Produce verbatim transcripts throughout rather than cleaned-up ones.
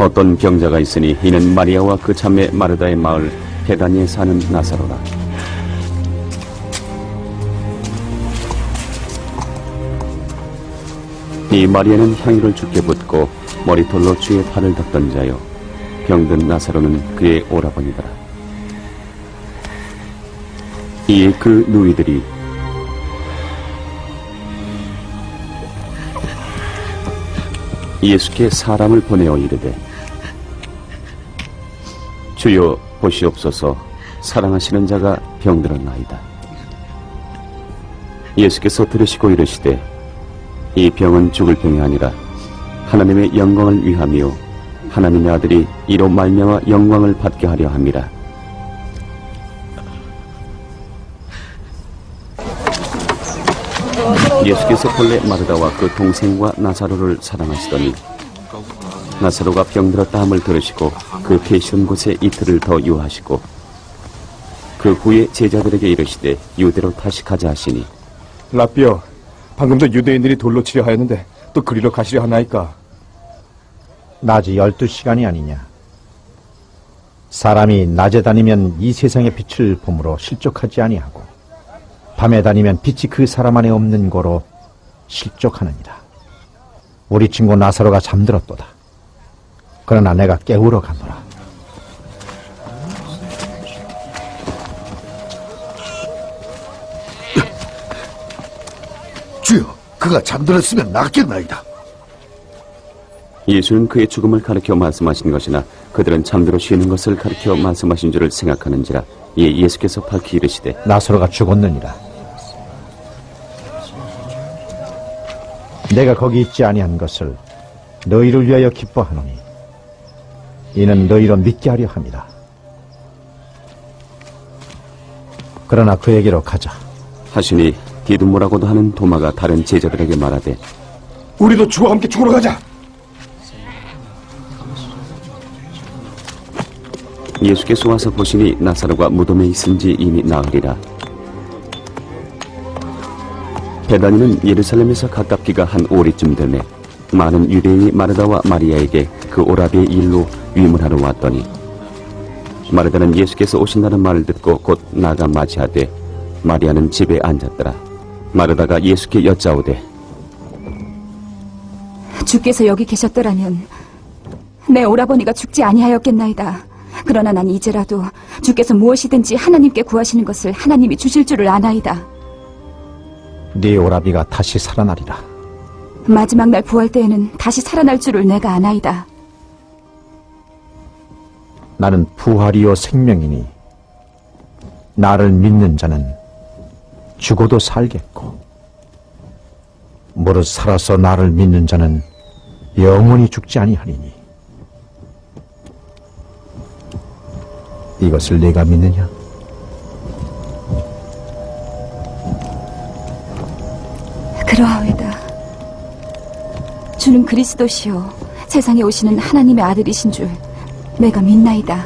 어떤 병자가 있으니 이는 마리아와 그 자매 마르다의 마을 베다니에 사는 나사로라. 이 마리아는 향유를 주께 붓고 머리털로 주의 팔을 닦던 자요, 병든 나사로는 그의 오라버니더라. 이에 그 누이들이 예수께 사람을 보내어 이르되, 주여 보시옵소서, 사랑하시는 자가 병들었나이다. 예수께서 들으시고 이르시되, 이 병은 죽을 병이 아니라 하나님의 영광을 위하며 하나님의 아들이 이로 말미암아 영광을 받게 하려 함이라. 예수께서 본래 마르다와 그 동생과 나사로를 사랑하시더니 나사로가 병들었다 함을 들으시고 그 계시던 곳에 이틀을 더 유하시고 그 후에 제자들에게 이르시되 유대로 다시 가자 하시니, 라삐어, 방금도 유대인들이 돌로 치려 하였는데 또 그리로 가시려 하나이까? 낮이 열두 시간이 아니냐. 사람이 낮에 다니면 이 세상의 빛을 봄으로 실족하지 아니하고 밤에 다니면 빛이 그 사람 안에 없는 고로 실족하느니라. 우리 친구 나사로가 잠들었도다. 그러나 내가 깨우러 가노라. 주여, 그가 잠들었으면 낫겠나이다. 예수는 그의 죽음을 가리켜 말씀하신 것이나 그들은 잠들어 쉬는 것을 가리켜 말씀하신 줄을 생각하는지라. 이에 예수께서 밝히 이르시되, 나사로가 죽었느니라. 내가 거기 있지 아니한 것을 너희를 위하여 기뻐하노니 이는 너희로 믿게 하려 함이라. 그러나 그에게로 가자 하시니 디두모라고도 하는 도마가 다른 제자들에게 말하되, 우리도 주와 함께 죽으러 가자. 예수께서 와서 보시니 나사로가 무덤에 있은지 이미 나으리라. 베다니는 예루살렘에서 가깝기가 한 오리쯤 되매 많은 유대인이 마르다와 마리아에게 그 오라비의 일로 위문하러 왔더니, 마르다는 예수께서 오신다는 말을 듣고 곧 나가 맞이하되 마리아는 집에 앉았더라. 마르다가 예수께 여짜오되, 주께서 여기 계셨더라면 내 오라버니가 죽지 아니하였겠나이다. 그러나 난 이제라도 주께서 무엇이든지 하나님께 구하시는 것을 하나님이 주실 줄을 아나이다. 네 오라비가 다시 살아나리라. 마지막 날 부활 때에는 다시 살아날 줄을 내가 아나이다. 나는 부활이요 생명이니 나를 믿는 자는 죽어도 살겠고 무릇 살아서 나를 믿는 자는 영원히 죽지 아니하리니 이것을 네가 믿느냐? 그러하오이다. 주는 그리스도시요 세상에 오시는 하나님의 아들이신 줄 내가 믿나이다.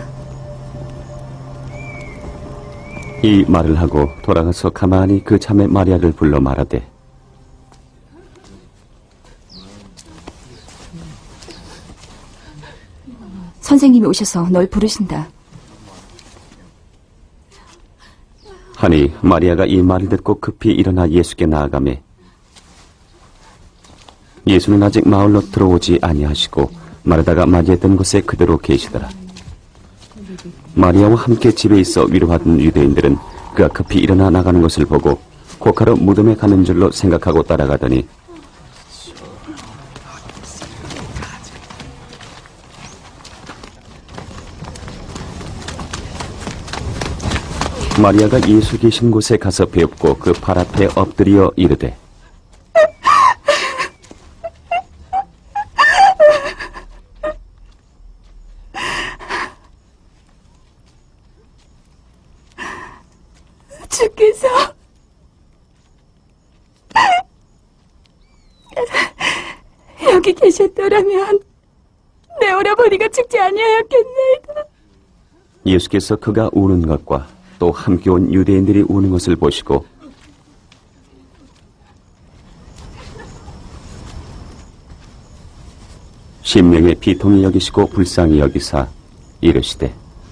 이 말을 하고 돌아가서 가만히 그 자매 마리아를 불러 말하되, 선생님이 오셔서 널 부르신다. 하니 마리아가 이 말을 듣고 급히 일어나 예수께 나아가매, 예수는 아직 마을로 들어오지 아니하시고 마르다가 맞이했던 곳에 그대로 계시더라. 마리아와 함께 집에 있어 위로하던 유대인들은 그가 급히 일어나 나가는 것을 보고 고카로 무덤에 가는 줄로 생각하고 따라가더니, 마리아가 예수 계신 곳에 가서 배웁고 그 발 앞에 엎드려 이르되, 주께서 여기 계셨더라면 내 오라버니가 죽지 아니하였겠나이다. 예수께서 그가 우는 것과 또 함께 온 유대인들이 우는 것을 보시고 심령에 비통히 여기시고 불쌍히 여기사 이르시되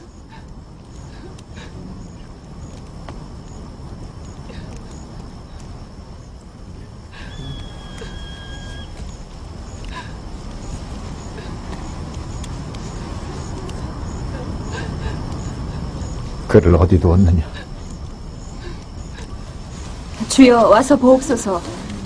그를 어디 두었느냐? 주여 와서 보옵소서.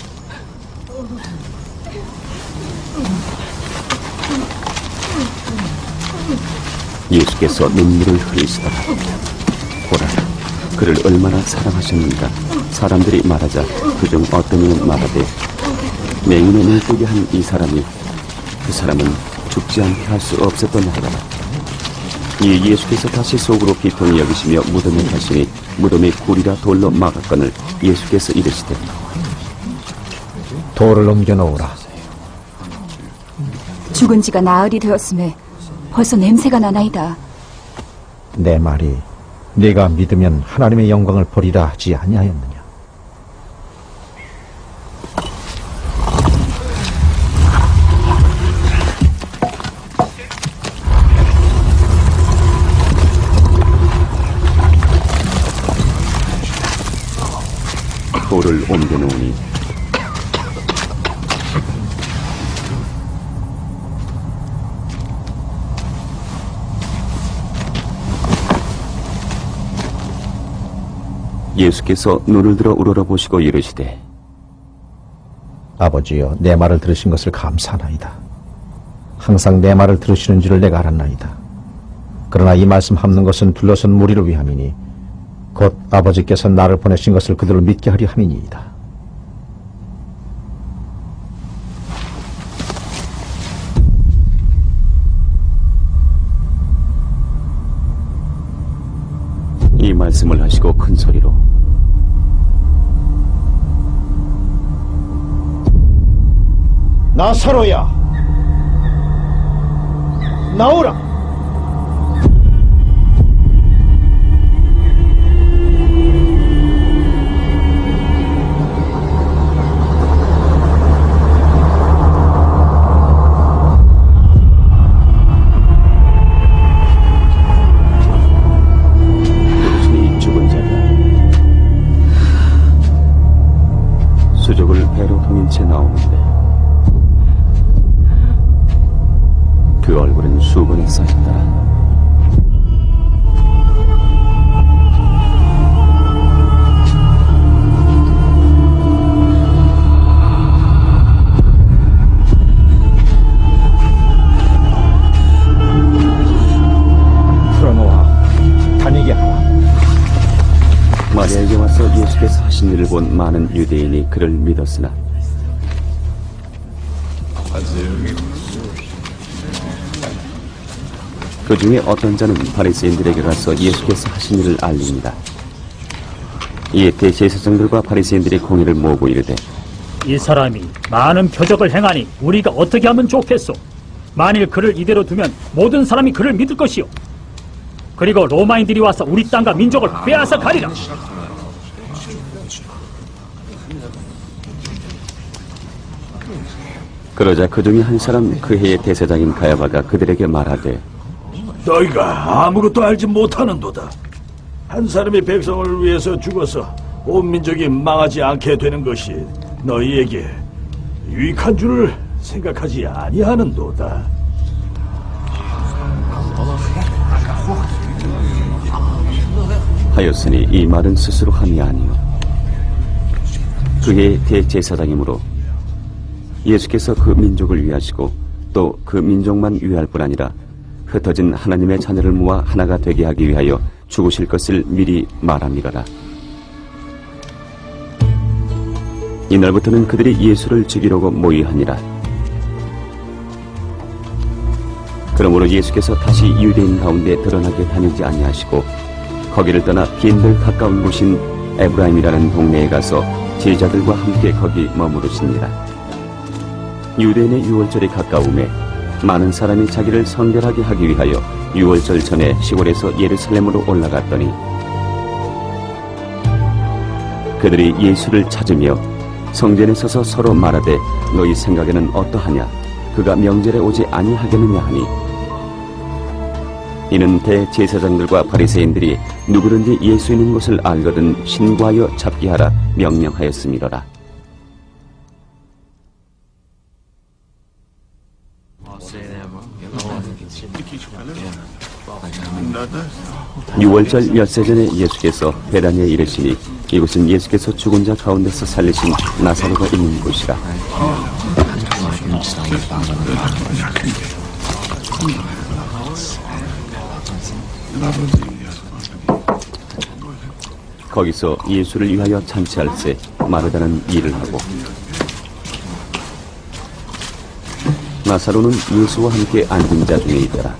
예수께서 눈물을 흘리시더라. 보라, 그를 얼마나 사랑하셨는가. 사람들이 말하자 그중 어떤 이는 말하되 맹인의 눈을 뜨게 한 이 사람이 그 사람은 죽지 않게 할 수 없었던 하더라. 이 예수께서 다시 속으로 비통히 여기시며 무덤에 가시니 무덤에 굴이라 돌로 막았거늘 예수께서 이르시되 돌을 옮겨 놓으라. 죽은 지가 나흘이 되었음에 벌써 냄새가 나나이다. 내 말이 네가 믿으면 하나님의 영광을 보리라 하지 아니하였느냐? 돌을 옮겨 놓으니 예수께서 눈을 들어 우러러보시고 이르시되 아버지여, 내 말을 들으신 것을 감사하나이다. 항상 내 말을 들으시는 줄을 내가 알았나이다. 그러나 이 말씀 함는 것은 둘러선 무리를 위함이니 곧 아버지께서 나를 보내신 것을 그들을 믿게 하려 함이니이다. 이 말씀을 하시고 큰 소리로 나사로야, 나오라. 수족을 배로 동인 채 나오는데 그 얼굴은 수건에 쌓였더라. 풀어놓아 다니게 하라. 마리아에게 와서 예수께서 하신 일을 본 많은 유대인이 그를 믿었으나 그 중에 어떤 자는 바리새인들에게 가서 예수께서 하신 일을 알립니다. 이에 대제사장들과 바리새인들이 공의를 모으고 이르되 이 사람이 많은 표적을 행하니 우리가 어떻게 하면 좋겠소? 만일 그를 이대로 두면 모든 사람이 그를 믿을 것이요, 그리고 로마인들이 와서 우리 땅과 민족을 빼앗아 가리라. 그러자 그 중에 한 사람 그 해의 대제사장인 가야바가 그들에게 말하되 너희가 아무것도 알지 못하는도다. 한 사람이 백성을 위해서 죽어서 온 민족이 망하지 않게 되는 것이 너희에게 유익한 줄을 생각하지 아니하는도다. 하였으니 이 말은 스스로 함이 아니요 그의 대제사장이므로 예수께서 그 민족을 위하시고 또 그 민족만 위할 뿐 아니라 흩어진 하나님의 자녀를 모아 하나가 되게 하기 위하여 죽으실 것을 미리 말함이러라. 이날부터는 그들이 예수를 죽이려고 모의하니라. 그러므로 예수께서 다시 유대인 가운데 드러나게 다니지 아니하시고 거기를 떠나 빈들 가까운 곳인 에브라임이라는 동네에 가서 제자들과 함께 거기 머무르시니라. 유대인의 유월절이 가까움에 많은 사람이 자기를 성결하게 하기 위하여 유월절 전에 시골에서 예루살렘으로 올라갔더니 그들이 예수를 찾으며 성전에 서서 서로 말하되 너희 생각에는 어떠하냐? 그가 명절에 오지 아니하겠느냐 하니 이는 대제사장들과 바리새인들이 누구든지 예수 있는 것을 알거든 신고하여 잡게 하라 명령하였음이로라. 유월절 엿새 전에 예수께서 베다니에 이르시니 이곳은 예수께서 죽은 자 가운데서 살리신 나사로가 있는 곳이라. 거기서 예수를 위하여 잔치할세 마르다는 일을 하고 나사로는 예수와 함께 앉은 자 중에 있더라.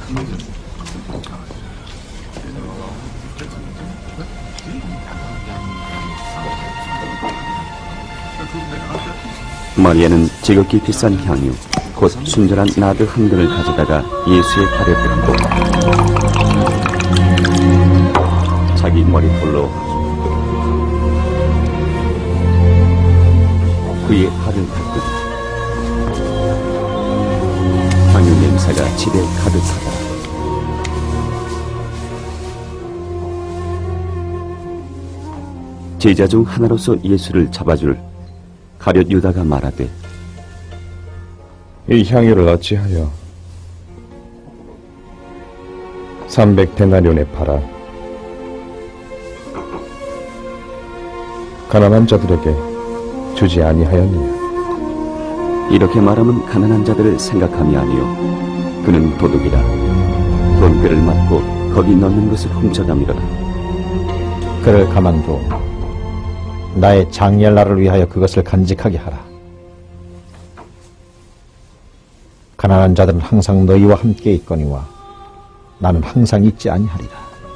마리아는 지극히 비싼 향유 곧 순전한 나드 한 근을 가져다가 예수의 발에 붓고 자기 머리털로 그의 발을 닦으니 향유 냄새가 집에 가득하더라. 제자 중 하나로서 예수를 잡아줄 가룟 유다가 말하되 이 향유를 어찌하여 삼백 데나리온에 팔아 가난한 자들에게 주지 아니하였느냐? 이렇게 말하면 가난한 자들을 생각함이 아니요 그는 도둑이라 돈꾀를 맞고 거기 넣는 것을 훔쳐가미로라. 그를 가만두어 나의 장렬날을 위하여 그것을 간직하게 하라. 가난한 자들은 항상 너희와 함께 있거니와 나는 항상 있지 아니하리라.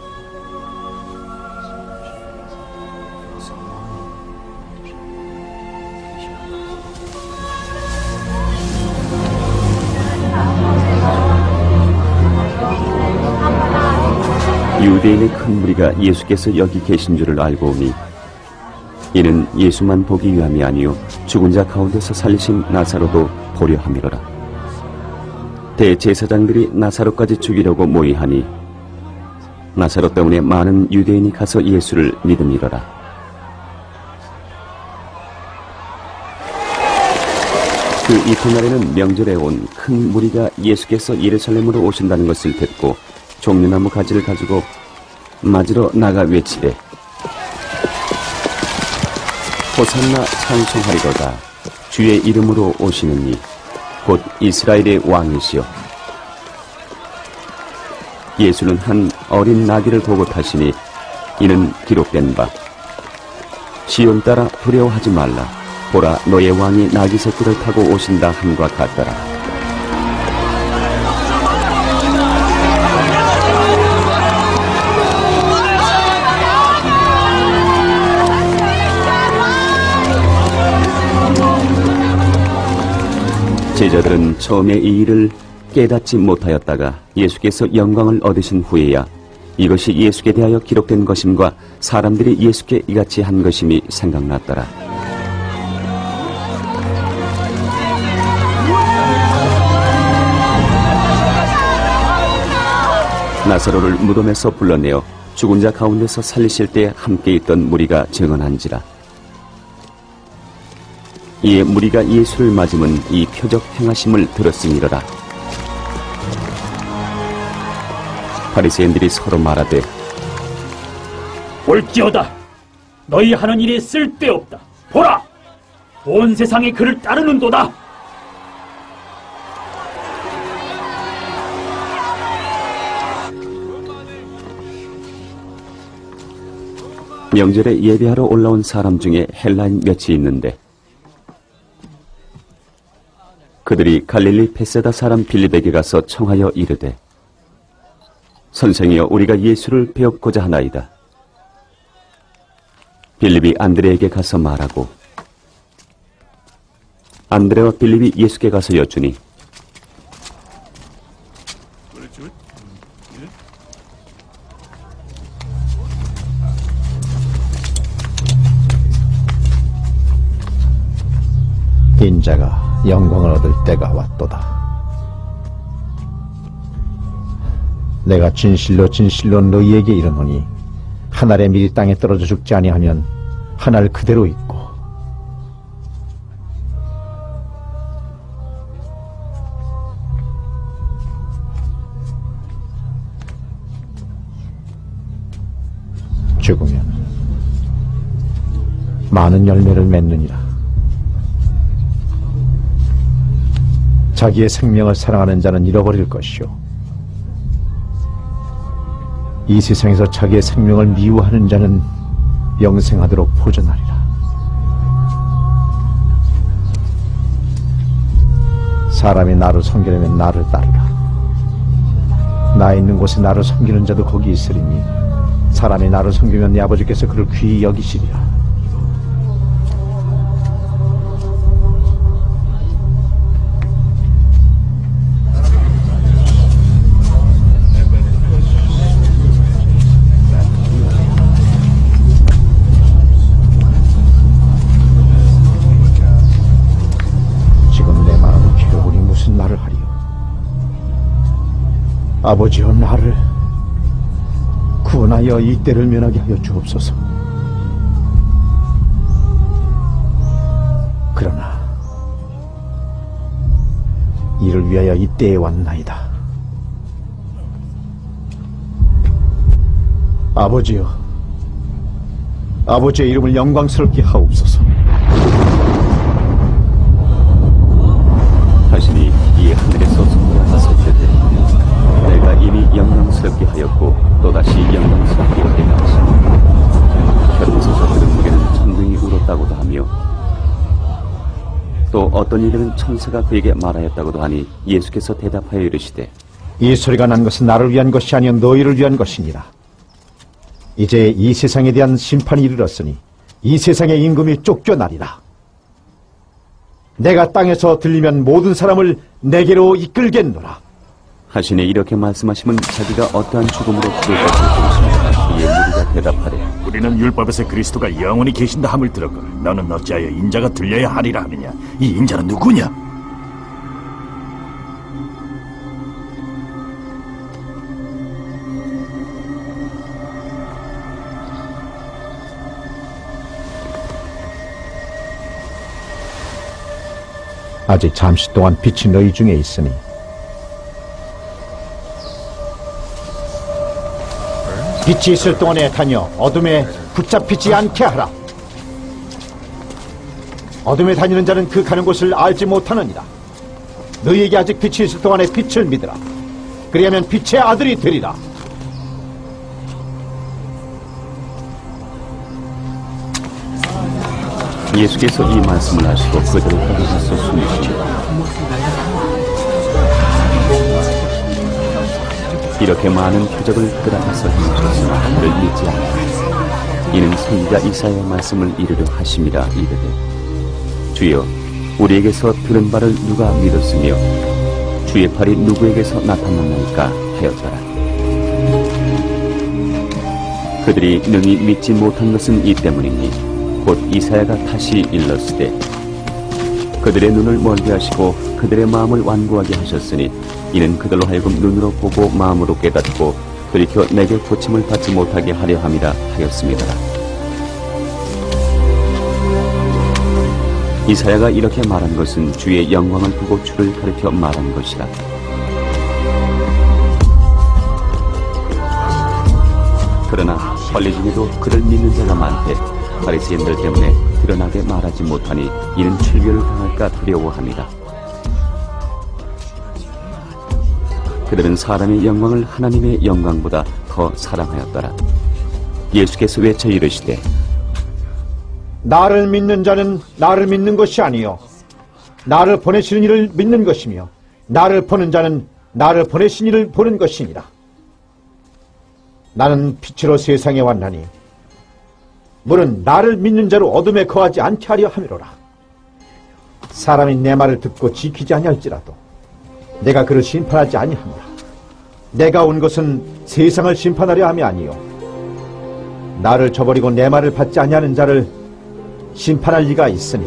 유대인의 큰 무리가 예수께서 여기 계신 줄을 알고 오니 이는 예수만 보기 위함이 아니요 죽은 자 가운데서 살리신 나사로도 보려 함이로라. 대제사장들이 나사로까지 죽이려고 모의하니 나사로 때문에 많은 유대인이 가서 예수를 믿음이로라. 그 이튿날에는 명절에 온 큰 무리가 예수께서 예루살렘으로 오신다는 것을 듣고 종려나무 가지를 가지고 맞으러 나가 외치되 호산나 찬송하리로다. 주의 이름으로 오시는 이 곧 이스라엘의 왕이시여. 예수는 한 어린 나귀를 보고 타시니 이는 기록된 바 시온 따라 두려워하지 말라. 보라 너의 왕이 나귀 새끼를 타고 오신다 함과 같더라. 제자들은 처음에 이 일을 깨닫지 못하였다가 예수께서 영광을 얻으신 후에야 이것이 예수께 대하여 기록된 것임과 사람들이 예수께 이같이 한 것임이 생각났더라. 나사로를 무덤에서 불러내어 죽은 자 가운데서 살리실 때 함께 있던 무리가 증언한지라. 이에 무리가 예수를 맞으면 이 표적 행하심을 들었음이로라. 바리새인들이 서로 말하되 볼지어다. 너희 하는 일이 쓸데없다. 보라, 온 세상이 그를 따르는도다. 명절에 예배하러 올라온 사람 중에 헬라인 몇이 있는데 그들이 갈릴리 베세다 사람 빌립에게 가서 청하여 이르되 선생이여 우리가 예수를 배웠고자 하나이다. 빌립이 안드레에게 가서 말하고 안드레와 빌립이 예수께 가서 여쭈니 인자가 영광을 얻을 때가 왔도다. 내가 진실로 진실로 너희에게 이르노니 한 알의 밀이 땅에 떨어져 죽지 아니하면 한 알 그대로 있고 죽으면 많은 열매를 맺느니라. 자기의 생명을 사랑하는 자는 잃어버릴 것이요 이 세상에서 자기의 생명을 미워하는 자는 영생하도록 보존하리라. 사람이 나를 섬기려면 나를 따르라. 나 있는 곳에 나를 섬기는 자도 거기 있으리니 사람이 나를 섬기면 내 아버지께서 그를 귀히 여기시리라. 지금 내 마음을 괴로우니 무슨 말을 하리요. 아버지여, 나를 구원하여 이 때를 면하게 하여 주옵소서. 그러나 이를 위하여 이 때에 왔나이다. 아버지여, 아버지의 이름을 영광스럽게 하옵소서. 자신이 이 하늘에서 손가락을 때때 내가 이미 영광스럽게 하였고 또다시 영광스럽게 하리라 하시니 곁에서 들은 무게는 천둥이 울었다고도 하며 또 어떤 이들은 천사가 그에게 말하였다고도 하니 예수께서 대답하여 이르시되 이 소리가 난 것은 나를 위한 것이 아니요 너희를 위한 것이니라. 이제 이 세상에 대한 심판이 이르렀으니 이 세상의 임금이 쫓겨나리라. 내가 땅에서 들리면 모든 사람을 내게로 이끌겠노라. 하시니 이렇게 말씀하시면 자기가 어떠한 죽음으로 죽을 것을 보십니다. 이에 무리가 대답하되 우리는 율법에서 그리스도가 영원히 계신다 함을 들었거늘 너는 어찌하여 인자가 들려야 하리라 하느냐. 이 인자는 누구냐? 아직 잠시 동안 빛이 너희 중에 있으니 빛이 있을 동안에 다녀 어둠에 붙잡히지 않게 하라. 어둠에 다니는 자는 그 가는 곳을 알지 못하느니라. 너희에게 아직 빛이 있을 동안에 빛을 믿으라. 그리하면 빛의 아들이 되리라. 예수께서 이 말씀을 하시고 그들을 따라가서 숨으시니라. 이렇게 많은 표적을 그들 앞에서 행하셨으나 그를 믿지 않고 이는 선지자 이사야의 말씀을 이루려 하심이라 이르되 주여 우리에게서 들은 바를 누가 믿었으며 주의 팔이 누구에게서 나타났나이까 하였더라. 그들이 능히 믿지 못한 것은 이 때문이니 곧 이사야가 다시 일렀으되 그들의 눈을 멀게 하시고 그들의 마음을 완고하게 하셨으니 이는 그들로 하여금 눈으로 보고 마음으로 깨닫고 돌이켜 내게 고침을 받지 못하게 하려 함이라 하였습니다. 이사야가 이렇게 말한 것은 주의 영광을 보고 주를 가리켜 말한 것이라. 그러나 관리 중에도 그를 믿는 자가 많되 바리새인들 때문에 드러나게 말하지 못하니 이는 출교를 당할까 두려워합니다. 그들은 사람의 영광을 하나님의 영광보다 더 사랑하였더라. 예수께서 외쳐 이르시되 나를 믿는 자는 나를 믿는 것이 아니요 나를 보내시는 이를 믿는 것이며 나를 보는 자는 나를 보내신 이를 보는 것이니라. 나는 빛으로 세상에 왔나니 물은 나를 믿는 자로 어둠에 거하지 않게 하려 함이로라. 사람이 내 말을 듣고 지키지 아니할지라도 내가 그를 심판하지 아니하노라. 내가 온 것은 세상을 심판하려 함이 아니요 나를 저버리고 내 말을 받지 아니하는 자를 심판할 리가 있으니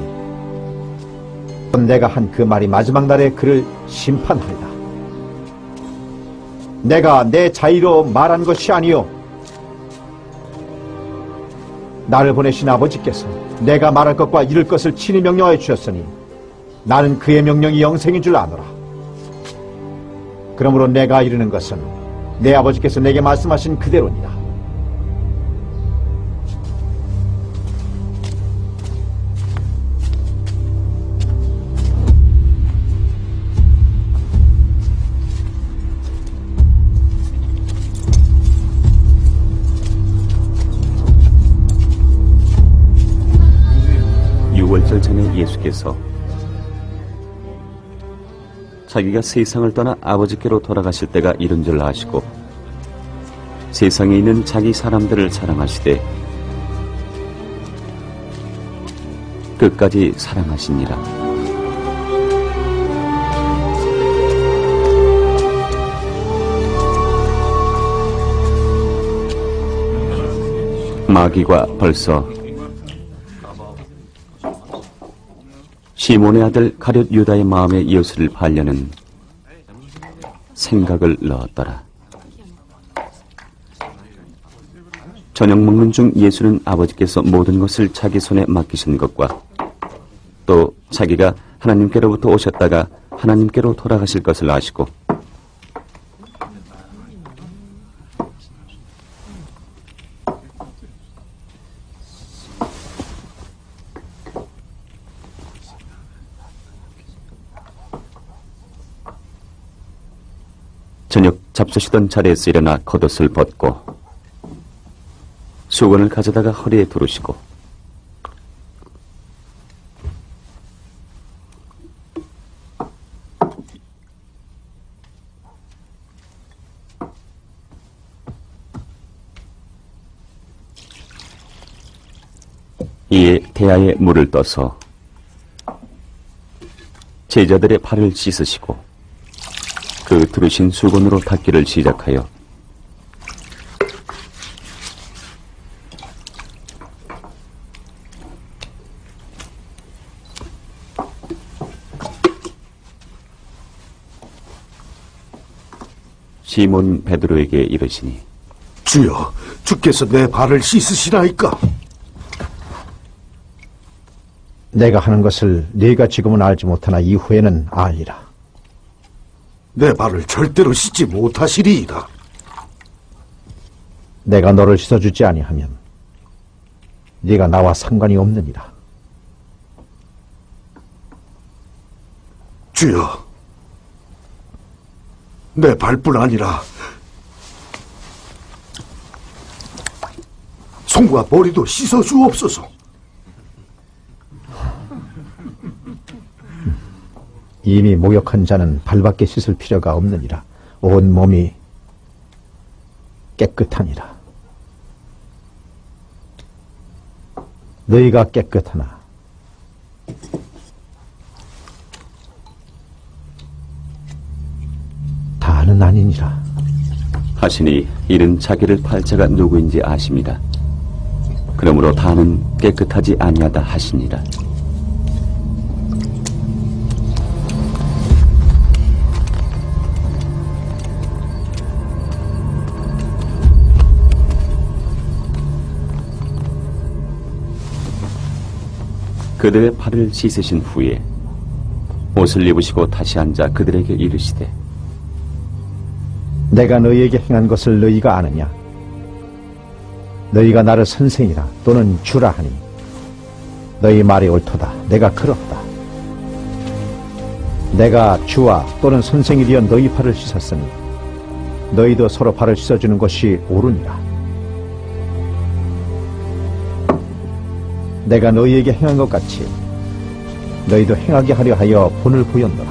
내가 한 그 말이 마지막 날에 그를 심판하리라. 내가 내 자의로 말한 것이 아니요 나를 보내신 아버지께서 내가 말할 것과 이룰 것을 친히 명령하여 주셨으니 나는 그의 명령이 영생인 줄 아노라. 그러므로 내가 이르는 것은 내 아버지께서 내게 말씀하신 그대로니라. 유월절 전에 예수께서 자기가 세상을 떠나 아버지께로 돌아가실 때가 이른 줄 아시고 세상에 있는 자기 사람들을 사랑하시되 끝까지 사랑하시니라. 마귀가 벌써 시몬의 아들 가룟 유다의 마음에 예수를 팔려는 생각을 넣었더라. 저녁 먹는 중 예수는 아버지께서 모든 것을 자기 손에 맡기신 것과 또 자기가 하나님께로부터 오셨다가 하나님께로 돌아가실 것을 아시고 저녁 잡수시던 자리에서 일어나 겉옷을 벗고 수건을 가져다가 허리에 두르시고 이에 대야에 물을 떠서 제자들의 발을 씻으시고 그 두르신 수건으로 닦기를 시작하여 시몬 베드로에게 이르시니 주여, 주께서 내 발을 씻으시나이까? 내가 하는 것을 네가 지금은 알지 못하나 이후에는 알리라. 내 발을 절대로 씻지 못하시리이다. 내가 너를 씻어주지 아니하면 네가 나와 상관이 없느니라. 주여, 내 발뿐 아니라 손과 머리도 씻어주옵소서. 이미 목욕한 자는 발밖에 씻을 필요가 없느니라. 온 몸이 깨끗하니라. 너희가 깨끗하나 다는 아니니라 하시니 이른 자기를 팔 자가 누구인지 아십니다. 그러므로 다는 깨끗하지 아니하다 하시니라. 그들의 발을 씻으신 후에 옷을 입으시고 다시 앉아 그들에게 이르시되 내가 너희에게 행한 것을 너희가 아느냐? 너희가 나를 선생이라 또는 주라 하니 너희 말이 옳도다. 내가 그렇다. 내가 주와 또는 선생이리여 너희 발을 씻었으니 너희도 서로 발을 씻어주는 것이 옳으니라. 내가 너희에게 행한 것 같이 너희도 행하게 하려 하여 본을 보였노라.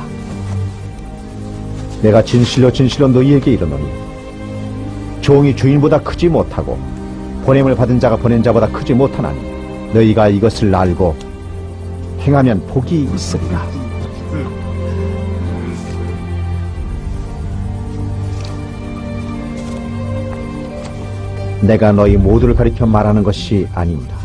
내가 진실로 진실로 너희에게 이르노니 종이 주인보다 크지 못하고 보냄을 받은 자가 보낸 자보다 크지 못하나니 너희가 이것을 알고 행하면 복이 있으리라. 내가 너희 모두를 가리켜 말하는 것이 아니니라.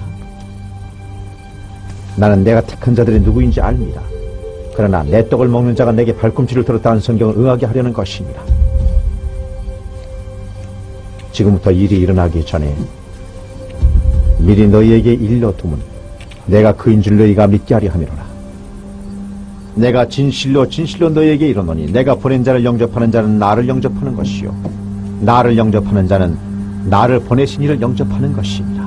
나는 내가 택한 자들이 누구인지 알미라. 그러나 내 떡을 먹는 자가 내게 발꿈치를 들었다는 성경을 응하게 하려는 것이니라. 지금부터 일이 일어나기 전에 미리 너희에게 일러두면 내가 그인 줄 너희가 믿게 하려 함이로라. 내가 진실로 진실로 너희에게 이르노니 내가 보낸 자를 영접하는 자는 나를 영접하는 것이요 나를 영접하는 자는 나를 보내신 이를 영접하는 것이니라.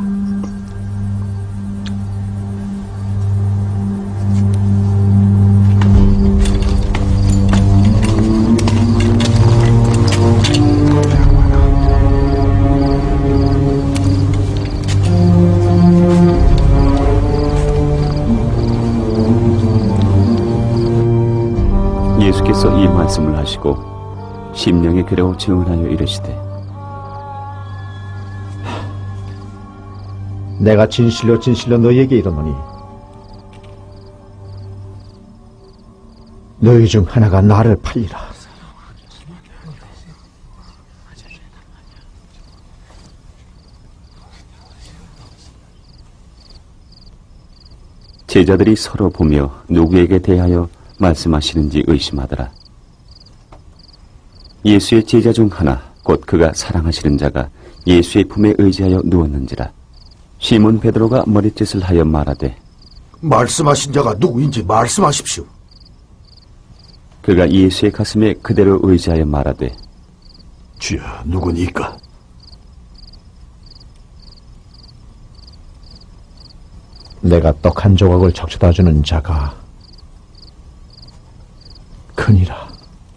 예수께서 이 말씀을 하시고 심령의 괴로 증언하여 이르시되 내가 진실로 진실로 너희에게 이르노니 너희 중 하나가 나를 팔리라. 제자들이 서로 보며 누구에게 대하여 말씀하시는지 의심하더라. 예수의 제자 중 하나 곧 그가 사랑하시는 자가 예수의 품에 의지하여 누웠는지라. 시몬 베드로가 머리짓을 하여 말하되 말씀하신 자가 누구인지 말씀하십시오. 그가 예수의 가슴에 그대로 의지하여 말하되 주여, 누구니까? 내가 떡 한 조각을 적셔다 주는 자가 그니라.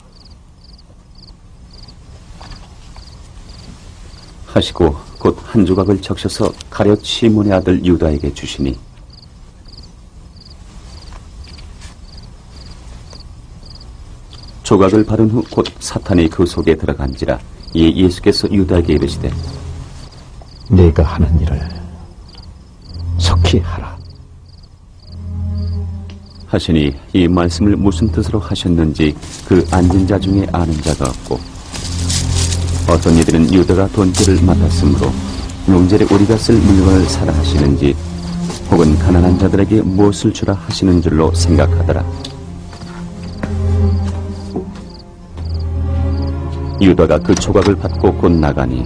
하시고 곧 한 조각을 적셔서 가룟 시몬의 아들 유다에게 주시니 조각을 바른 후 곧 사탄이 그 속에 들어간지라. 이에 예수께서 유다에게 이르시되 네가 하는 일을 속히 하라 하시니 이 말씀을 무슨 뜻으로 하셨는지 그 앉은 자 중에 아는 자가 없고 어떤 이들은 유다가 돈줄을 맡았으므로 명절에 우리가 쓸 물건을 사라 하시는지 혹은 가난한 자들에게 무엇을 주라 하시는 줄로 생각하더라. 유다가 그 조각을 받고 곧 나가니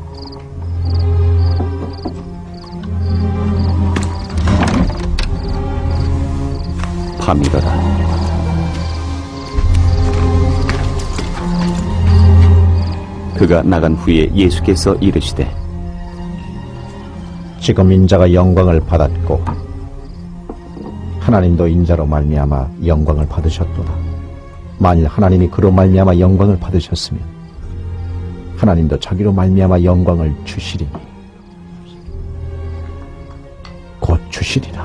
밤이더라. 그가 나간 후에 예수께서 이르시되 지금 인자가 영광을 받았고 하나님도 인자로 말미암아 영광을 받으셨도다. 만일 하나님이 그로 말미암아 영광을 받으셨으면 하나님도 자기로 말미암아 영광을 주시리니 곧 주시리라.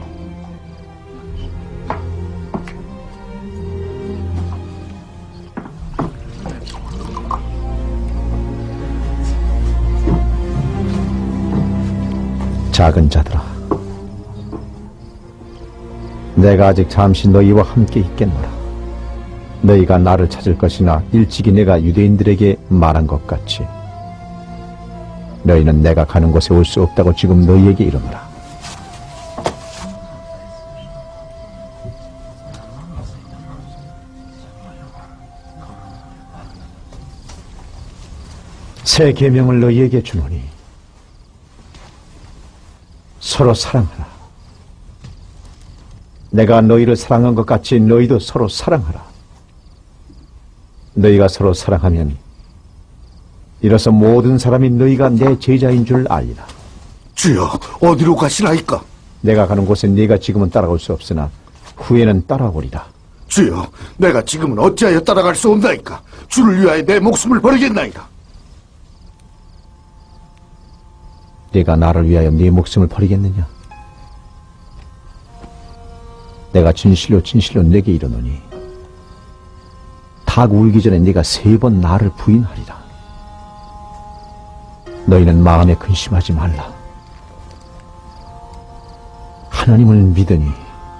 작은 자들아, 내가 아직 잠시 너희와 함께 있겠노라. 너희가 나를 찾을 것이나 일찍이 내가 유대인들에게 말한 것 같이 너희는 내가 가는 곳에 올 수 없다고 지금 너희에게 이르노라. 새 계명을 너희에게 주노니 서로 사랑하라. 내가 너희를 사랑한 것 같이 너희도 서로 사랑하라. 너희가 서로 사랑하면 이로써 모든 사람이 너희가 내 제자인 줄 알리라. 주여, 어디로 가시나이까? 내가 가는 곳에 네가 지금은 따라올 수 없으나 후에는 따라오리라. 주여, 내가 지금은 어찌하여 따라갈 수 없나이까? 주를 위하여 내 목숨을 버리겠나이다. 네가 나를 위하여 네 목숨을 버리겠느냐? 내가 진실로 진실로 네게 이르노니 닭 울기 전에 네가 세 번 나를 부인하리라. 너희는 마음에 근심하지 말라. 하나님을 믿으니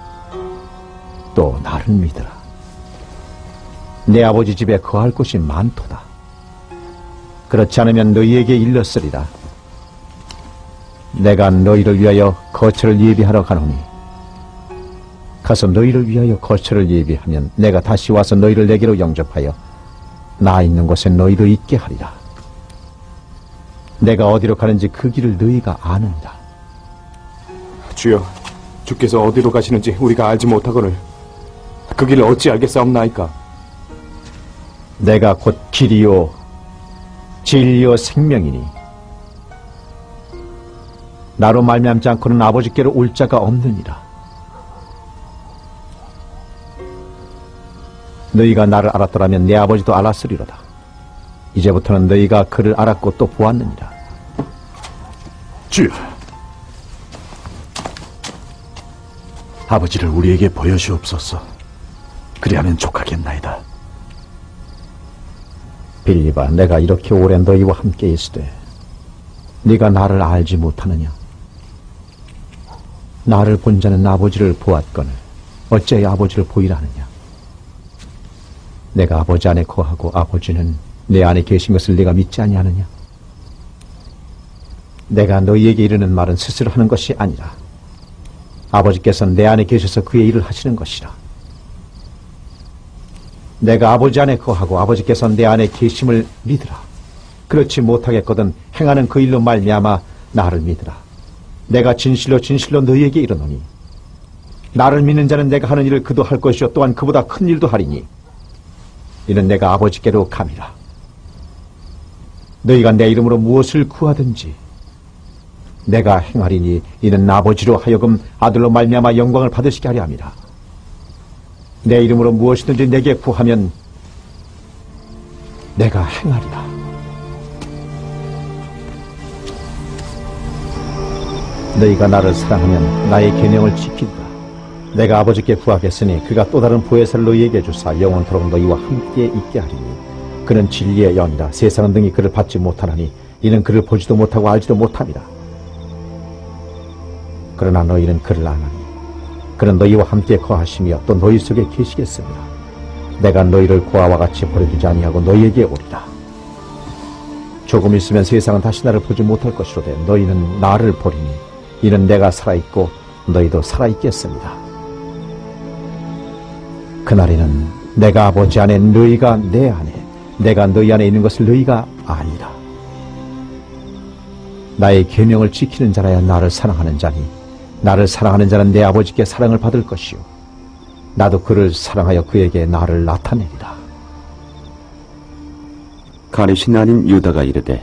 또 나를 믿으라. 내 아버지 집에 거할 곳이 많도다. 그렇지 않으면 너희에게 일렀으리라. 내가 너희를 위하여 거처를 예비하러 가노니 가서 너희를 위하여 거처를 예비하면 내가 다시 와서 너희를 내게로 영접하여 나 있는 곳에 너희도 있게 하리라. 내가 어디로 가는지 그 길을 너희가 아는다. 주여, 주께서 어디로 가시는지 우리가 알지 못하거늘 그 길을 어찌 알겠사옵나이까? 내가 곧 길이요 진리요 생명이니 나로 말미암지 않고는 아버지께로 올 자가 없느니라. 너희가 나를 알았더라면 내 아버지도 알았으리로다. 이제부터는 너희가 그를 알았고 또 보았느니라. 주여, 아버지를 우리에게 보여주옵소서. 그리하면 족하겠나이다. 빌립아, 내가 이렇게 오래 너희와 함께 있으되 네가 나를 알지 못하느냐? 나를 본 자는 아버지를 보았거늘 어찌하여 아버지를 보이라느냐? 내가 아버지 안에 거하고 아버지는 내 안에 계신 것을 네가 믿지 아니하느냐? 내가 너희에게 이르는 말은 스스로 하는 것이 아니라 아버지께서는 내 안에 계셔서 그의 일을 하시는 것이라. 내가 아버지 안에 거하고 아버지께서는 내 안에 계심을 믿으라. 그렇지 못하겠거든 행하는 그 일로 말미암아 나를 믿으라. 내가 진실로 진실로 너희에게 이르노니 나를 믿는 자는 내가 하는 일을 그도 할 것이요 또한 그보다 큰 일도 하리니 이는 내가 아버지께로 감이라. 너희가 내 이름으로 무엇을 구하든지 내가 행하리니 이는 아버지로 하여금 아들로 말미암아 영광을 받으시게 하려 함이라. 내 이름으로 무엇이든지 내게 구하면 내가 행하리라. 너희가 나를 사랑하면 나의 계명을 지키리라. 내가 아버지께 구하겠으니 그가 또 다른 보혜사를 너희에게 주사 영원토록 너희와 함께 있게 하리니 그는 진리의 영이라. 세상은 등이 그를 받지 못하나니 이는 그를 보지도 못하고 알지도 못함이라. 그러나 너희는 그를 아나니 그는 너희와 함께 거하시며 또 너희 속에 계시겠습니다. 내가 너희를 고아와 같이 버려두지 아니하고 너희에게 오리라. 조금 있으면 세상은 다시 나를 보지 못할 것이로되 너희는 나를 보리니 이는 내가 살아있고 너희도 살아있겠습니다. 그날에는 내가 아버지 안에 너희가 내 안에 내가 너희 안에 있는 것을 너희가 아니라. 나의 계명을 지키는 자라야 나를 사랑하는 자니 나를 사랑하는 자는 내 아버지께 사랑을 받을 것이요 나도 그를 사랑하여 그에게 나를 나타내리라. 가룟이 아닌 유다가 이르되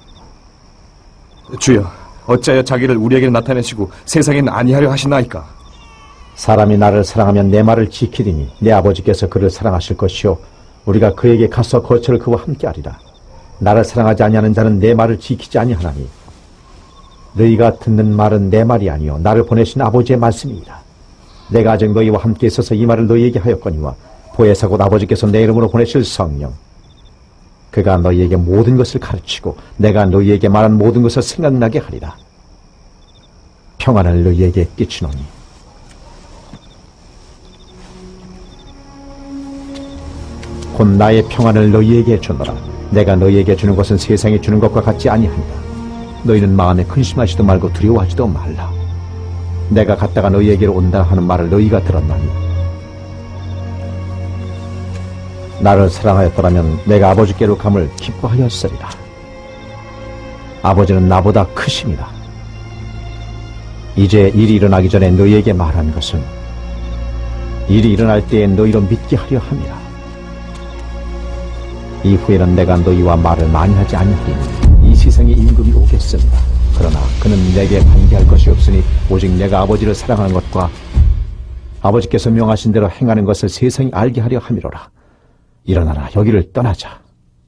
주여, 어찌하여 자기를 우리에게 나타내시고 세상에는 아니하려 하시나이까? 사람이 나를 사랑하면 내 말을 지키리니 내 아버지께서 그를 사랑하실 것이요 우리가 그에게 가서 거처를 그와 함께하리라. 나를 사랑하지 아니하는 자는 내 말을 지키지 아니하나니 너희가 듣는 말은 내 말이 아니요 나를 보내신 아버지의 말씀이니라. 내가 아직 너희와 함께 있어서 이 말을 너희에게 하였거니와 보혜사 곧 아버지께서 내 이름으로 보내실 성령 그가 너희에게 모든 것을 가르치고 내가 너희에게 말한 모든 것을 생각나게 하리라. 평안을 너희에게 끼치노니 곧 나의 평안을 너희에게 주노라. 내가 너희에게 주는 것은 세상이 주는 것과 같지 아니하니라. 너희는 마음에 근심하지도 말고 두려워하지도 말라. 내가 갔다가 너희에게로 온다 하는 말을 너희가 들었나니 나를 사랑하였더라면 내가 아버지께로 감을 기뻐하였으리라. 아버지는 나보다 크십니다. 이제 일이 일어나기 전에 너희에게 말한 것은 일이 일어날 때에 너희로 믿게 하려 함이라. 이후에는 내가 너희와 말을 많이 하지 아니하리니 이 세상의 임금이 오겠습니다. 그러나 그는 내게 관계할 것이 없으니 오직 내가 아버지를 사랑하는 것과 아버지께서 명하신 대로 행하는 것을 세상이 알게 하려 함이로라. 일어나라, 여기를 떠나자.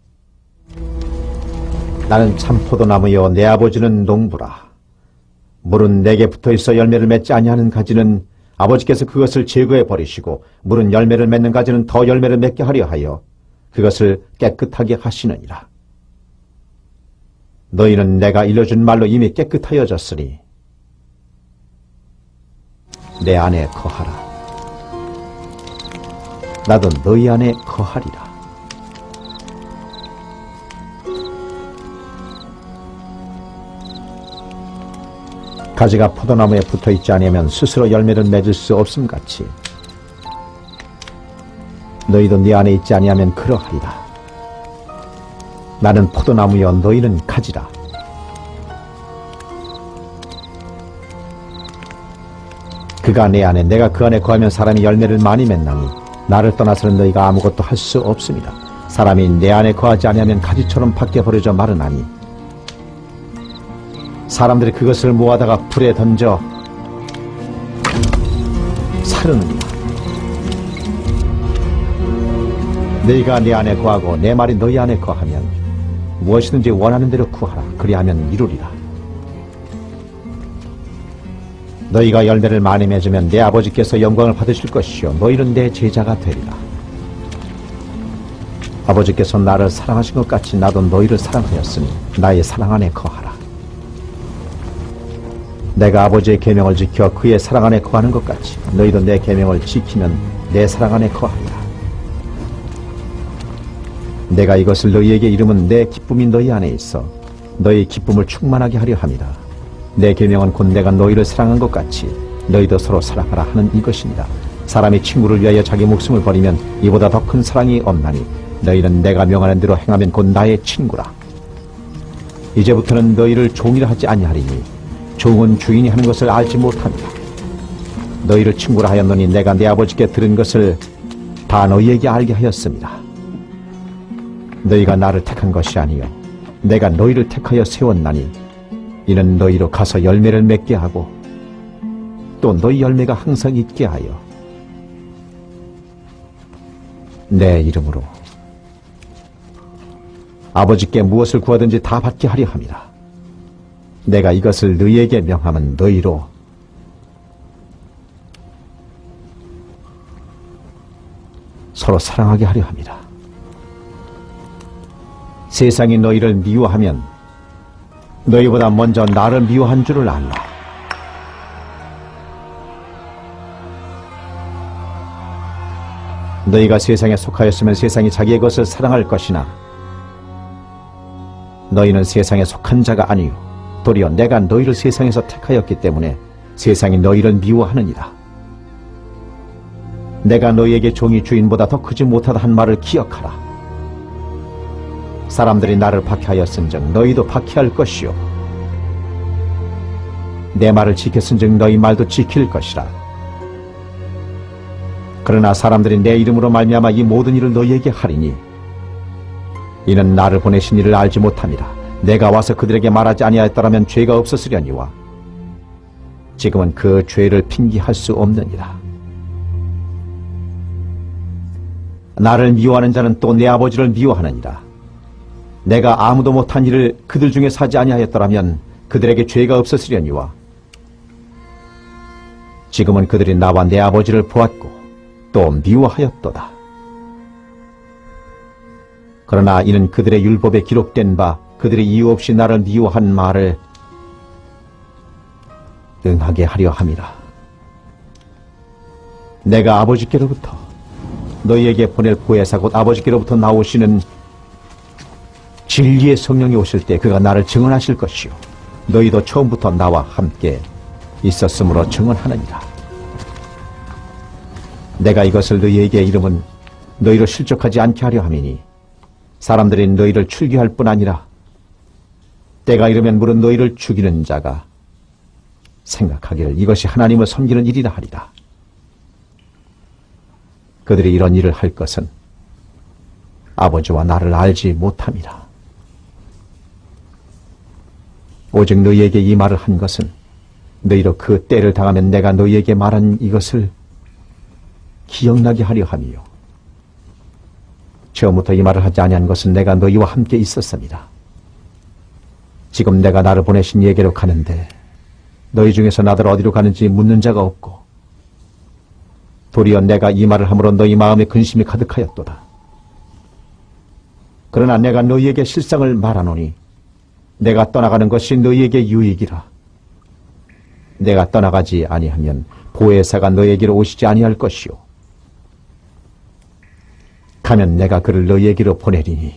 나는 참포도나무여 내 아버지는 농부라. 물은 내게 붙어있어 열매를 맺지 아니하는 가지는 아버지께서 그것을 제거해 버리시고 물은 열매를 맺는 가지는 더 열매를 맺게 하려 하여 그것을 깨끗하게 하시느니라. 너희는 내가 일러준 말로 이미 깨끗하여졌으니 내 안에 거하라. 나도 너희 안에 거하리라. 가지가 포도나무에 붙어있지 아니하면 스스로 열매를 맺을 수 없음같이 너희도 네 안에 있지 아니하면 그러하리라. 나는 포도나무여 너희는 가지라. 그가 내 안에 내가 그 안에 거하면 사람이 열매를 많이 맺나니 나를 떠나서는 너희가 아무것도 할 수 없습니다. 사람이 내 안에 거하지 아니하면 가지처럼 밖에 버려져 마르나니 사람들이 그것을 모아다가 불에 던져 사르느니라. 너희가 내 안에 거하고 내 말이 너희 안에 거하면 무엇이든지 원하는 대로 구하라. 그리하면 이루리라. 너희가 열매를 많이 맺으면 내 아버지께서 영광을 받으실 것이요 너희는 내 제자가 되리라. 아버지께서 나를 사랑하신 것 같이 나도 너희를 사랑하였으니 나의 사랑 안에 거하라. 내가 아버지의 계명을 지켜 그의 사랑 안에 거하는 것 같이 너희도 내 계명을 지키면 내 사랑 안에 거하리라. 내가 이것을 너희에게 이름은 내 기쁨이 너희 안에 있어 너희 기쁨을 충만하게 하려 함이라. 내 계명은 곧 내가 너희를 사랑한 것 같이 너희도 서로 사랑하라 하는 이것이니라. 사람이 친구를 위하여 자기 목숨을 버리면 이보다 더 큰 사랑이 없나니 너희는 내가 명하는 대로 행하면 곧 나의 친구라. 이제부터는 너희를 종이라 하지 아니하리니 종은 주인이 하는 것을 알지 못합니다. 너희를 친구라 하였노니 내가 내 아버지께 들은 것을 다 너희에게 알게 하였습니다. 너희가 나를 택한 것이 아니요 내가 너희를 택하여 세웠나니 이는 너희로 가서 열매를 맺게 하고 또 너희 열매가 항상 있게 하여 내 이름으로 아버지께 무엇을 구하든지 다 받게 하려 함이라. 내가 이것을 너희에게 명하면 너희로 서로 사랑하게 하려 함이라. 세상이 너희를 미워하면 너희보다 먼저 나를 미워한 줄을 알라. 너희가 세상에 속하였으면 세상이 자기의 것을 사랑할 것이나 너희는 세상에 속한 자가 아니요 도리어 내가 너희를 세상에서 택하였기 때문에 세상이 너희를 미워하느니라. 내가 너희에게 종이 주인보다 더 크지 못하다 한 말을 기억하라. 사람들이 나를 박해하였은즉 너희도 박해할 것이요 내 말을 지켰은즉 너희 말도 지킬 것이라. 그러나 사람들이 내 이름으로 말미암아 이 모든 일을 너희에게 하리니 이는 나를 보내신 이를 알지 못함이라. 내가 와서 그들에게 말하지 아니하였더라면 죄가 없었으려니와 지금은 그 죄를 핑계할 수 없느니라. 나를 미워하는 자는 또 내 아버지를 미워하느니라. 내가 아무도 못한 일을 그들 중에서 하지 아니하였더라면 그들에게 죄가 없었으려니와 지금은 그들이 나와 내 아버지를 보았고 또 미워하였도다. 그러나 이는 그들의 율법에 기록된 바 그들이 이유 없이 나를 미워한 말을 응하게 하려 함이라. 내가 아버지께로부터 너희에게 보낼 보혜사 곧 아버지께로부터 나오시는 진리의 성령이 오실 때 그가 나를 증언하실 것이요 너희도 처음부터 나와 함께 있었으므로 증언하느니라. 내가 이것을 너희에게 이름은 너희로 실족하지 않게 하려 함이니 사람들이 너희를 출교할 뿐 아니라 때가 이르면 물은 너희를 죽이는 자가 생각하기를 이것이 하나님을 섬기는 일이라 하리라. 그들이 이런 일을 할 것은 아버지와 나를 알지 못함이라. 오직 너희에게 이 말을 한 것은 너희로 그 때를 당하면 내가 너희에게 말한 이것을 기억나게 하려 함이요 처음부터 이 말을 하지 아니한 것은 내가 너희와 함께 있었습니다. 지금 내가 나를 보내신 이에게로 가는데 너희 중에서 나들 어디로 가는지 묻는 자가 없고 도리어 내가 이 말을 함으로 너희 마음에 근심이 가득하였도다. 그러나 내가 너희에게 실상을 말하노니 내가 떠나가는 것이 너희에게 유익이라. 내가 떠나가지 아니하면 보혜사가 너희에게로 오시지 아니할 것이요 가면 내가 그를 너희에게로 보내리니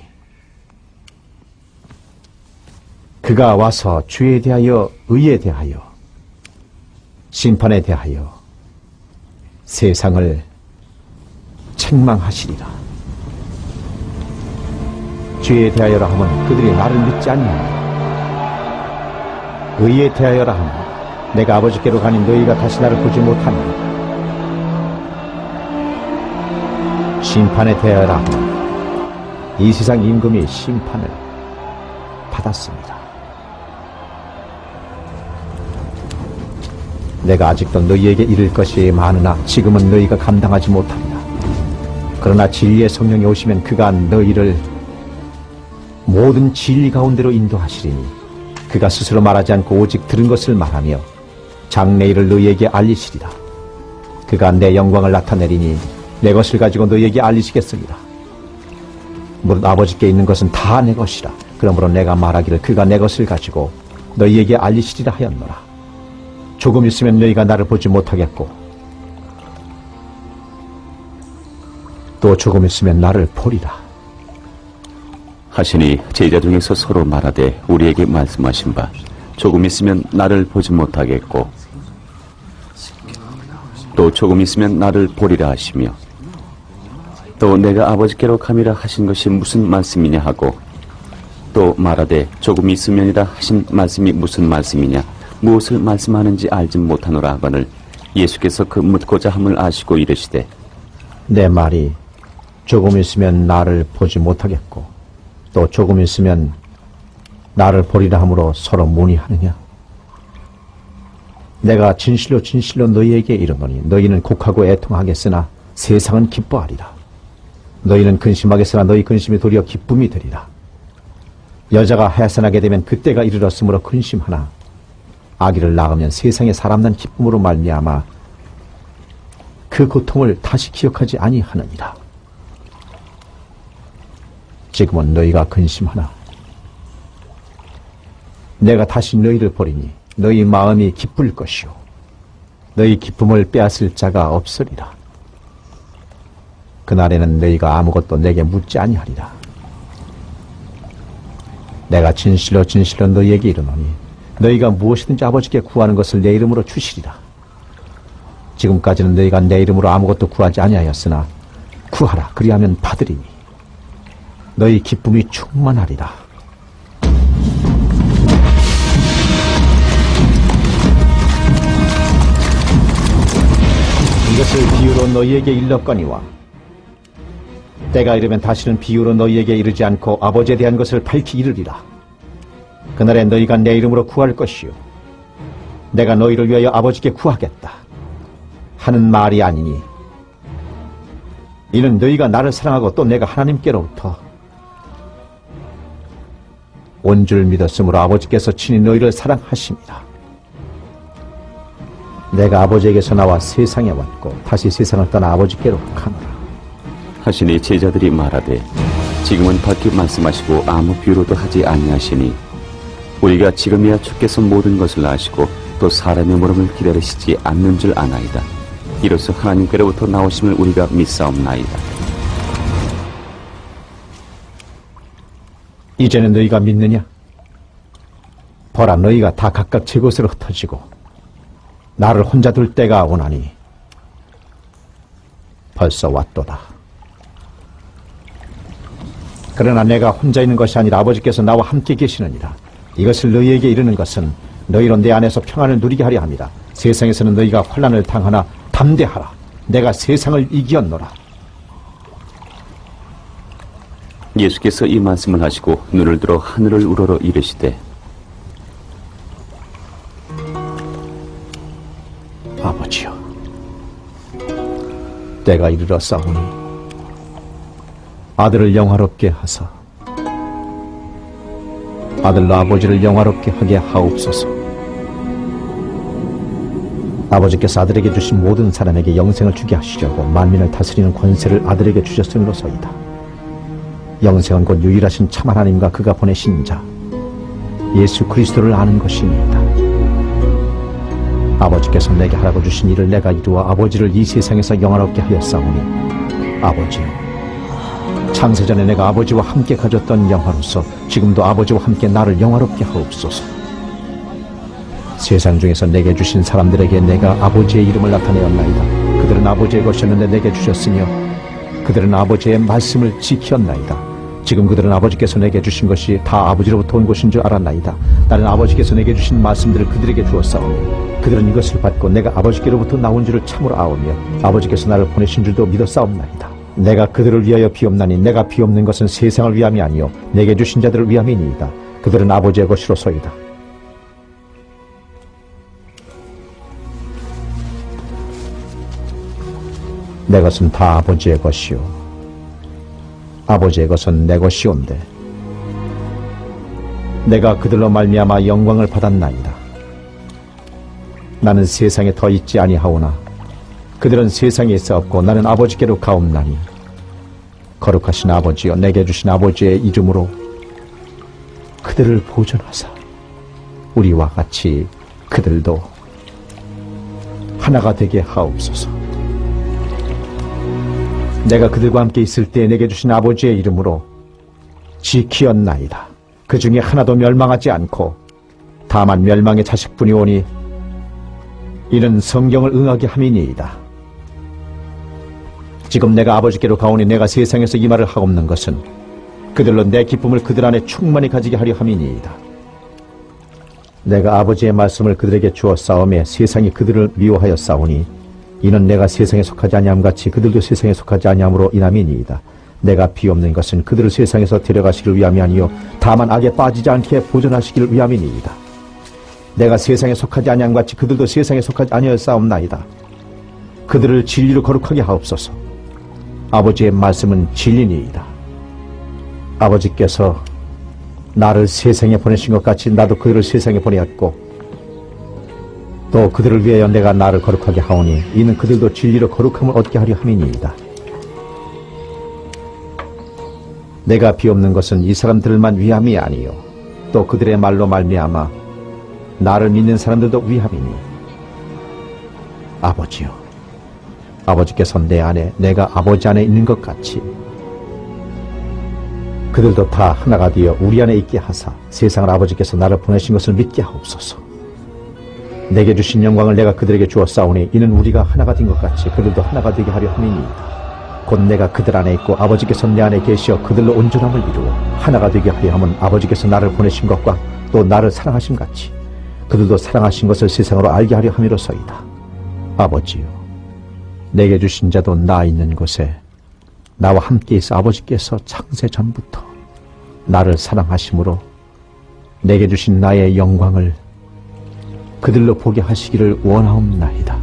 그가 와서 죄에 대하여 의에 대하여 심판에 대하여 세상을 책망하시리라. 죄에 대하여라 하면 그들이 나를 믿지 않느니라. 의에 대하여라 하면 내가 아버지께로 가니 너희가 다시 나를 보지 못하느니라. 심판에 대하라 하면 이 세상 임금이 심판을 받았습니다. 내가 아직도 너희에게 이를 것이 많으나 지금은 너희가 감당하지 못합니다. 그러나 진리의 성령이 오시면 그가 너희를 모든 진리 가운데로 인도하시리니 그가 스스로 말하지 않고 오직 들은 것을 말하며 장래일을 너희에게 알리시리라. 그가 내 영광을 나타내리니 내 것을 가지고 너희에게 알리시겠으리라. 무릇 아버지께 있는 것은 다 내 것이라. 그러므로 내가 말하기를 그가 내 것을 가지고 너희에게 알리시리라 하였노라. 조금 있으면 너희가 나를 보지 못하겠고 또 조금 있으면 나를 보리라 하시니 제자 중에서 서로 말하되 우리에게 말씀하신 바 조금 있으면 나를 보지 못하겠고 또 조금 있으면 나를 보리라 하시며 또 내가 아버지께로 가미라 하신 것이 무슨 말씀이냐 하고 또 말하되 조금 있으면이라 하신 말씀이 무슨 말씀이냐 무엇을 말씀하는지 알지 못하노라 하거늘 예수께서 그 묻고자 함을 아시고 이르시되 내 말이 조금 있으면 나를 보지 못하겠고 또 조금 있으면 나를 보리라 함으로 서로 문의하느냐. 내가 진실로 진실로 너희에게 이르노니 너희는 곡하고 애통하겠으나 세상은 기뻐하리라. 너희는 근심하겠으나 너희 근심이 도리어 기쁨이 되리라. 여자가 해산하게 되면 그때가 이르렀으므로 근심하나 아기를 낳으면 세상에 사람 난 기쁨으로 말미암아 그 고통을 다시 기억하지 아니하느니라. 지금은 너희가 근심하나 내가 다시 너희를 보리니 너희 마음이 기쁠 것이요 너희 기쁨을 빼앗을 자가 없으리라. 그날에는 너희가 아무것도 내게 묻지 아니하리라. 내가 진실로 진실로 너희에게 이르노니 너희가 무엇이든지 아버지께 구하는 것을 내 이름으로 주시리라. 지금까지는 너희가 내 이름으로 아무것도 구하지 아니하였으나 구하라 그리하면 받으리니 너희 기쁨이 충만하리라. 이것을 비유로 너희에게 일렀거니와 때가 이르면 다시는 비유로 너희에게 이르지 않고 아버지에 대한 것을 밝히 이르리라. 그날에 너희가 내 이름으로 구할 것이요 내가 너희를 위하여 아버지께 구하겠다 하는 말이 아니니 이는 너희가 나를 사랑하고 또 내가 하나님께로부터 온 줄 믿었으므로 아버지께서 친히 너희를 사랑하십니다. 내가 아버지에게서 나와 세상에 왔고 다시 세상을 떠나 아버지께로 가노라. 하시니 제자들이 말하되 지금은 밝히 말씀하시고 아무 비유로도 하지 아니하시니 우리가 지금이야 주께서 모든 것을 아시고 또 사람의 물음을 기다리시지 않는 줄 아나이다. 이로써 하나님께로부터 나오심을 우리가 믿사옵나이다. 이제는 너희가 믿느냐? 보라 너희가 다 각각 제 곳으로 흩어지고 나를 혼자 둘 때가 오나니 벌써 왔도다. 그러나 내가 혼자 있는 것이 아니라 아버지께서 나와 함께 계시느니라. 이것을 너희에게 이르는 것은 너희로 내 안에서 평안을 누리게 하려 함이라. 세상에서는 너희가 환난을 당하나 담대하라. 내가 세상을 이기었노라. 예수께서 이 말씀을 하시고 눈을 들어 하늘을 우러러 이르시되 아버지여 때가 이르렀사오니 아들을 영화롭게 하사 아들로 아버지를 영화롭게 하게 하옵소서. 아버지께서 아들에게 주신 모든 사람에게 영생을 주게 하시려고 만민을 다스리는 권세를 아들에게 주셨음으로소이다. 영생은 곧 유일하신 참 하나님과 그가 보내신 자 예수 그리스도를 아는 것입니다. 아버지께서 내게 하라고 주신 일을 내가 이루어 아버지를 이 세상에서 영화롭게 하였사오니 아버지여 창세전에 내가 아버지와 함께 가졌던 영화로서 지금도 아버지와 함께 나를 영화롭게 하옵소서. 세상 중에서 내게 주신 사람들에게 내가 아버지의 이름을 나타내었나이다. 그들은 아버지의 것이었는데 내게 주셨으며 그들은 아버지의 말씀을 지켰나이다. 지금 그들은 아버지께서 내게 주신 것이 다 아버지로부터 온 것인 줄 알았나이다. 나는 아버지께서 내게 주신 말씀들을 그들에게 주었사오며 그들은 이것을 받고 내가 아버지께로부터 나온 줄을 참으로 아오며 아버지께서 나를 보내신 줄도 믿었사옵나이다. 내가 그들을 위하여 비옵나니 내가 비옵는 것은 세상을 위함이 아니요 내게 주신 자들을 위함이니이다. 그들은 아버지의 것이로소이다. 내 것은 다 아버지의 것이요 아버지의 것은 내 것이온데 내가 그들로 말미암아 영광을 받았나이다. 나는 세상에 더 있지 아니하오나 그들은 세상에 있사옵고 나는 아버지께로 가옵나니 거룩하신 아버지여 내게 주신 아버지의 이름으로 그들을 보존하사 우리와 같이 그들도 하나가 되게 하옵소서. 내가 그들과 함께 있을 때 내게 주신 아버지의 이름으로 지키었나이다. 그 중에 하나도 멸망하지 않고 다만 멸망의 자식뿐이 오니 이는 성경을 응하게 함이니이다. 지금 내가 아버지께로 가오니 내가 세상에서 이 말을 하옵는 것은 그들로 내 기쁨을 그들 안에 충만히 가지게 하려 함이니이다. 내가 아버지의 말씀을 그들에게 주어 싸움에 세상이 그들을 미워하여 싸우니 이는 내가 세상에 속하지 아니함 같이 그들도 세상에 속하지 아니함으로 인함이니이다. 내가 비옵는 것은 그들을 세상에서 데려가시기를 위함이 아니요 다만 악에 빠지지 않게 보존하시기를 위함이니이다. 내가 세상에 속하지 아니함 같이 그들도 세상에 속하지 아니하였사옵나이다. 그들을 진리로 거룩하게 하옵소서. 아버지의 말씀은 진리니이다. 아버지께서 나를 세상에 보내신 것 같이 나도 그들을 세상에 보내었고 또 그들을 위하여 내가 나를 거룩하게 하오니 이는 그들도 진리로 거룩함을 얻게 하려 함이니이다. 내가 비옵는 것은 이 사람들만 위함이 아니요 또 그들의 말로 말미암아 나를 믿는 사람들도 위함이니 아버지요 아버지께서 내 안에 내가 아버지 안에 있는 것 같이 그들도 다 하나가 되어 우리 안에 있게 하사 세상을 아버지께서 나를 보내신 것을 믿게 하옵소서. 내게 주신 영광을 내가 그들에게 주었사오니 이는 우리가 하나가 된 것 같이 그들도 하나가 되게 하려 함이니이다. 곧 내가 그들 안에 있고 아버지께서 내 안에 계시어 그들로 온전함을 이루어 하나가 되게 하려 함은 아버지께서 나를 보내신 것과 또 나를 사랑하심 같이 그들도 사랑하신 것을 세상으로 알게 하려 함이로소이다. 아버지요 내게 주신 자도 나 있는 곳에 나와 함께 있어 아버지께서 창세 전부터 나를 사랑하심으로 내게 주신 나의 영광을 그들로 보게 하시기를 원하옵나이다.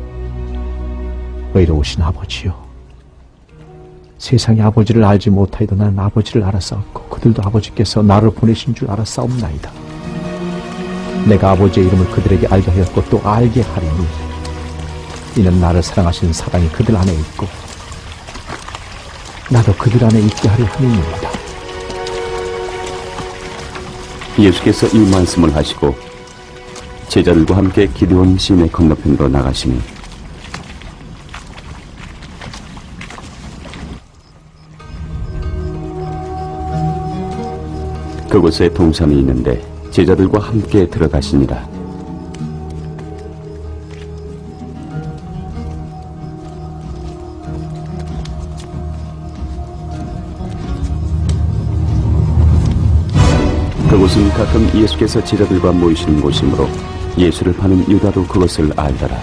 의로우신 아버지요 세상의 아버지를 알지 못하여도 나는 아버지를 알았사옵고 그들도 아버지께서 나를 보내신 줄 알았사옵나이다. 내가 아버지의 이름을 그들에게 알게 하였고 또 알게 하리니 이는 나를 사랑하신 사랑이 그들 안에 있고 나도 그들 안에 있게 하려 함이니이다. 예수께서 이 말씀을 하시고 제자들과 함께 기드온 시내 건너편으로 나가시니 그곳에 동산이 있는데 제자들과 함께 들어가시니라. 그곳은 가끔 예수께서 제자들과 모이시는 곳이므로 예수를 파는 유다도 그것을 알더라.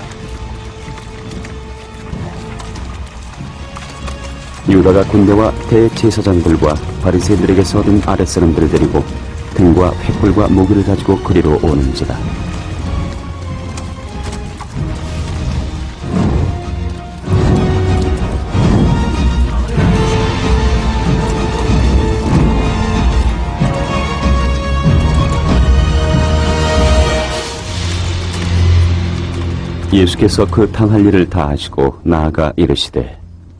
유다가 군대와 대제사장들과 바리새인들에게서 얻은 아랫사람들을 데리고 등과 횃불과 무기를 가지고 그리로 오는지라. 예수께서 그 당할 일을 다 하시고 나아가 이르시되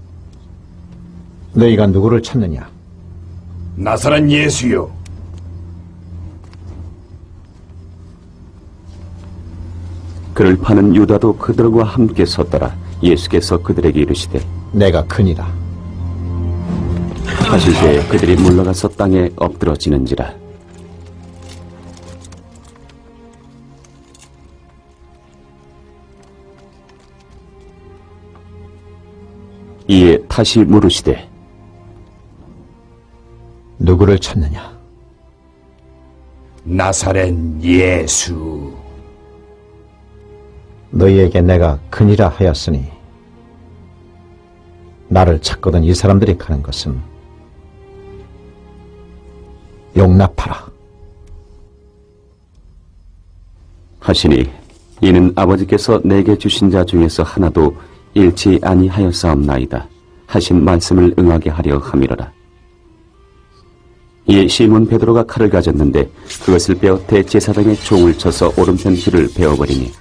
너희가 누구를 찾느냐? 나사렛 예수요. 그를 파는 유다도 그들과 함께 섰더라. 예수께서 그들에게 이르시되 내가 크니라. 하실 때에 그들이 물러가서 땅에 엎드러지는지라. 이에 다시 물으시되 누구를 찾느냐? 나사렛 예수. 너희에게 내가 큰이라 하였으니 나를 찾거든 이 사람들이 가는 것은 용납하라. 하시니 이는 아버지께서 내게 주신 자 중에서 하나도 잃지 아니하였사옵나이다 하신 말씀을 응하게 하려 함이로라. 이에 시몬 베드로가 칼을 가졌는데 그것을 빼어 대제사장의 종을 쳐서 오른편 귀를 베어버리니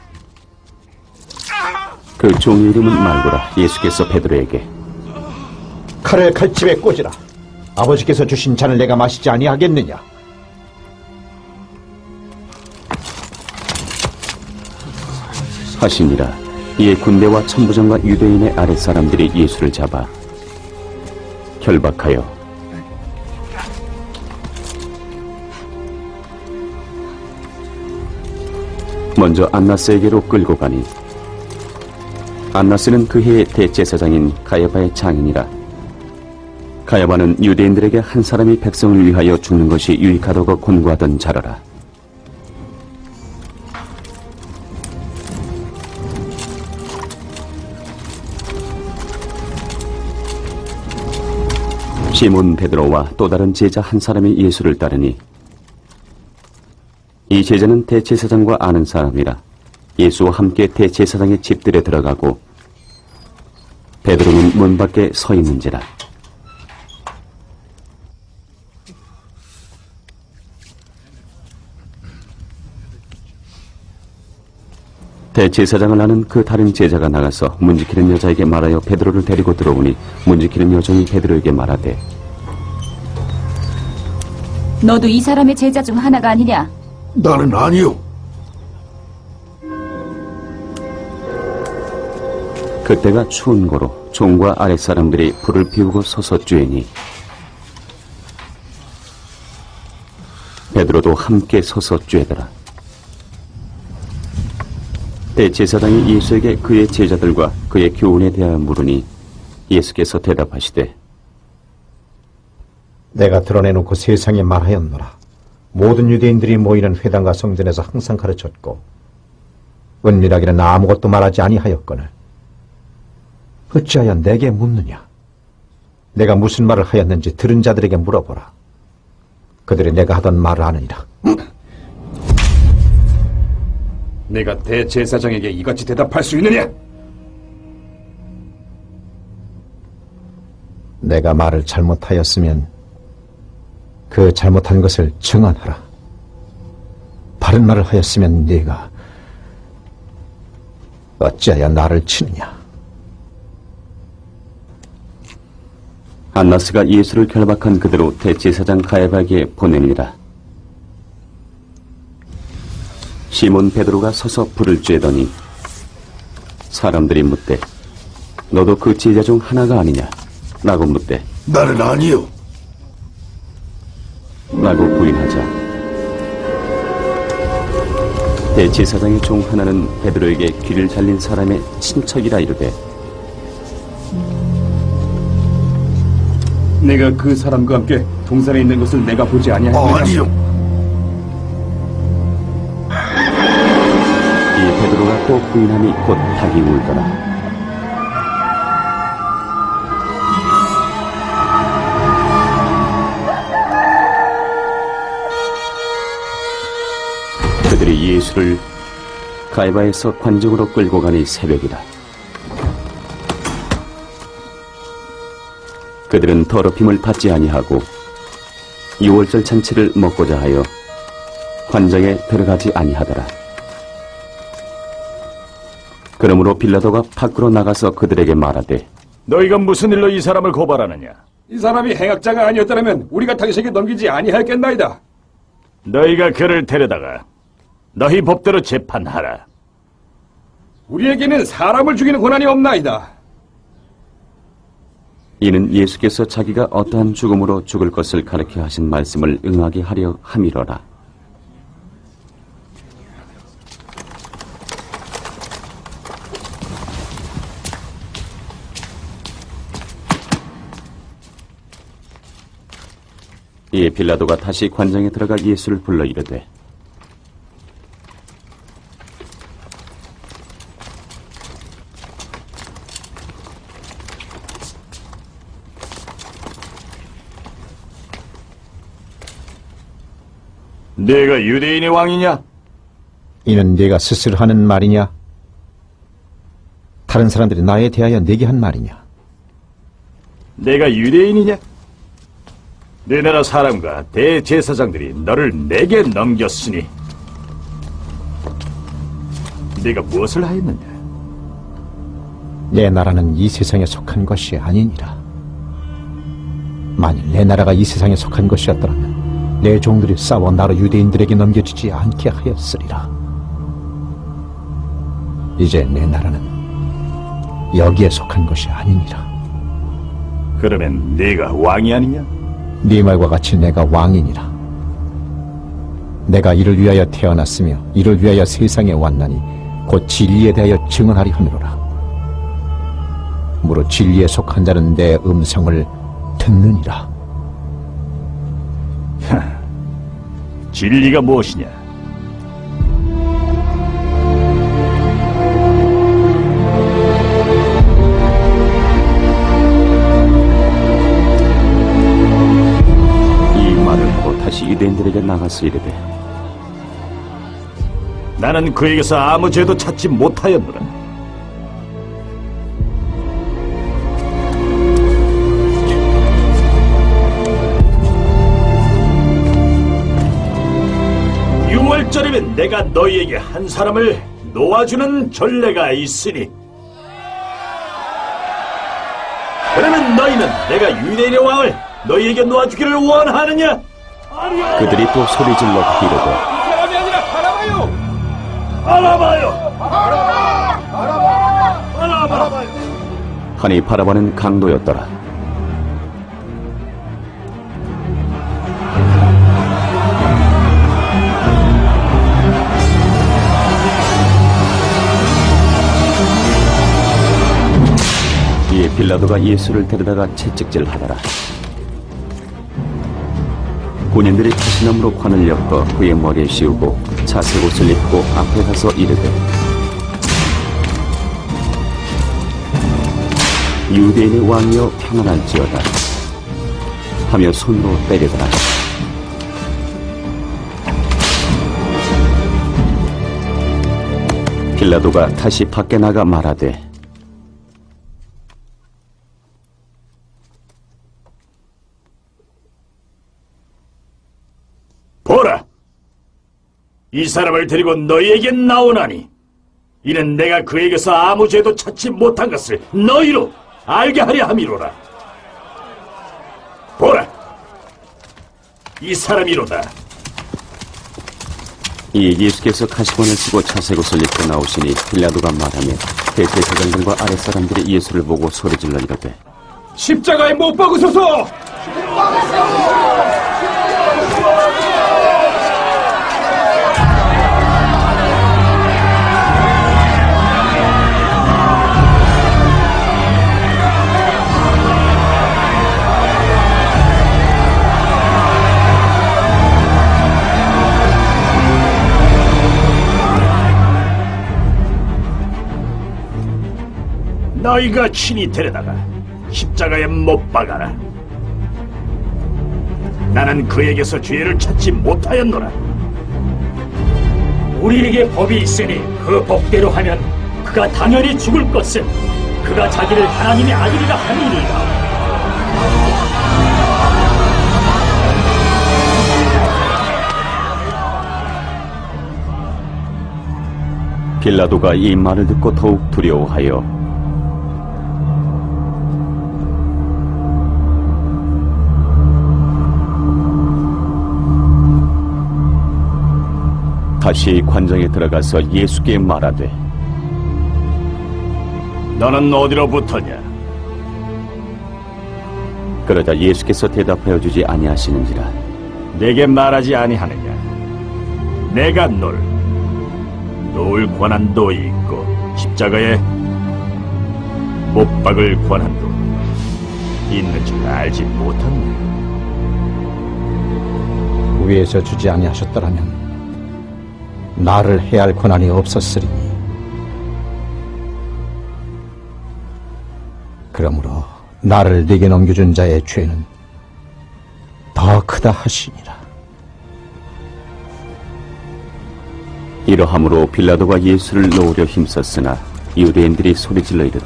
그 종의 이름은 말고라. 예수께서 베드로에게 칼을 칼집에 꽂으라. 아버지께서 주신 잔을 내가 마시지 아니하겠느냐? 하시니라. 이에 군대와 천부장과 유대인의 아랫사람들이 예수를 잡아 결박하여 먼저 안나스에게로 끌고 가니 안나스는 그 해의 대제사장인 가야바의 장인이라. 가야바는 유대인들에게 한 사람이 백성을 위하여 죽는 것이 유익하다고 권고하던 자라라. 시몬 베드로와 또 다른 제자 한 사람이 예수를 따르니 이 제자는 대제사장과 아는 사람이라. 예수와 함께 대제사장의 집들에 들어가고 베드로는 문 밖에 서 있는지라. 대제사장을 아는 그 다른 제자가 나가서 문지키는 여자에게 말하여 베드로를 데리고 들어오니 문지키는 여종이 베드로에게 말하되 너도 이 사람의 제자 중 하나가 아니냐? 나는 아니요. 그때가 추운 고로 종과 아랫사람들이 불을 피우고 서서 쬐니 베드로도 함께 서서 쬐더라. 대제사장이 예수에게 그의 제자들과 그의 교훈에 대하여 물으니 예수께서 대답하시되 내가 드러내놓고 세상에 말하였노라. 모든 유대인들이 모이는 회당과 성전에서 항상 가르쳤고 은밀하기는 아무것도 말하지 아니하였거늘 어찌하여 내게 묻느냐? 내가 무슨 말을 하였는지 들은 자들에게 물어보라. 그들이 내가 하던 말을 아느니라. 내가 대제사장에게 이같이 대답할 수 있느냐? 내가 말을 잘못하였으면 그 잘못한 것을 증언하라. 바른 말을 하였으면 네가 어찌하여 나를 치느냐? 안나스가 예수를 결박한 그대로 대제사장 가야바에게 보내니라. 시몬 베드로가 서서 불을 쬐더니 사람들이 묻되 너도 그 제자 중 하나가 아니냐? 라고 묻되 나는 아니요. 라고 부인하자 대제사장의 종 하나는 베드로에게 귀를 잘린 사람의 친척이라 이르되 내가 그 사람과 함께 동산에 있는 것을 내가 보지 아니하였느냐? 어, 아니요. 이 베드로가 또 부인하니 곧 닭이 울더라. 그들이 예수를 가야바에서 관중으로 끌고 가니 새벽이라. 그들은 더럽힘을 받지 아니하고 유월절 잔치를 먹고자 하여 관장에 들어가지 아니하더라. 그러므로 빌라도가 밖으로 나가서 그들에게 말하되 너희가 무슨 일로 이 사람을 고발하느냐? 이 사람이 행악자가 아니었다면 우리가 당신에게 넘기지 아니하였겠나이다. 너희가 그를 데려다가 너희 법대로 재판하라. 우리에게는 사람을 죽이는 권한이 없나이다. 이는 예수께서 자기가 어떠한 죽음으로 죽을 것을 가르쳐 하신 말씀을 응하게 하려 함이로라. 이에 빌라도가 다시 관장에 들어가 예수를 불러 이르되 내가 유대인의 왕이냐? 이는 네가 스스로 하는 말이냐? 다른 사람들이 나에 대하여 네게 한 말이냐? 내가 유대인이냐? 네 나라 사람과 대제사장들이 너를 내게 넘겼으니 네가 무엇을 하였느냐? 내 나라는 이 세상에 속한 것이 아니니라. 만일 내 나라가 이 세상에 속한 것이었더라면 내 종들이 싸워 나로 유대인들에게 넘겨지지 않게 하였으리라. 이제 내 나라는 여기에 속한 것이 아니니라. 그러면 네가 왕이 아니냐? 네 말과 같이 내가 왕이니라. 내가 이를 위하여 태어났으며 이를 위하여 세상에 왔나니 곧 진리에 대하여 증언하리 하노라. 무릇 진리에 속한 자는 내 음성을 듣느니라. 하, 진리가 무엇이냐? 이 말을 하고 다시 유대인들에게 나가서 이르되 나는 그에게서 아무 죄도 찾지 못하였노라. 유월절이면 내가 너희에게 한 사람을 놓아주는 전례가 있으니 그러면 너희는 내가 유대인의 왕을 너희에게 놓아주기를 원하느냐? 그들이 또 소리질러 이르되 사람이 아니라 바라봐요. 바라봐요. 바라봐요. 하니 바라바는 강도였더라. 이에 빌라도가 예수를 데려다가 채찍질하더라. 군인들이 가시나무로 관을 엮어 그의 머리에 씌우고 자색옷을 입고 앞에 가서 이르되 유대인의 왕이여 평안할지어다 하며 손으로 때리더라. 빌라도가 다시 밖에 나가 말하되 보라! 이 사람을 데리고 너희에게 나오나니 이는 내가 그에게서 아무 죄도 찾지 못한 것을 너희로 알게 하려 함이로라. 보라! 이 사람이로다. 이 예수께서 가시관을 쓰고 자색옷을 입고 나오시니 빌라도가 말하며 대제사장들과 아랫사람들이 예수를 보고 소리질러 이르되 십자가에 못 박으소서. 너희가 친히 데려다가 십자가에 못 박아라. 나는 그에게서 죄를 찾지 못하였노라. 우리에게 법이 있으니 그 법대로 하면 그가 당연히 죽을 것은 그가 자기를 하나님의 아들이라 함이니라. 빌라도가 이 말을 듣고 더욱 두려워하여 다시 관장에 들어가서 예수께 말하되 너는 어디로 붙었냐? 그러자 예수께서 대답하여 주지 아니하시는지라. 내게 말하지 아니하느냐? 내가 널 놓을 권한도 있고 십자가에 못 박을 권한도 있는 줄 알지 못하느냐? 위해서 주지 아니하셨더라면 나를 해할 권한이 없었으리니. 그러므로 나를 네게 넘겨준 자의 죄는 더 크다 하시니라. 이러함으로 빌라도가 예수를 놓으려 힘썼으나 유대인들이 소리질러 이르되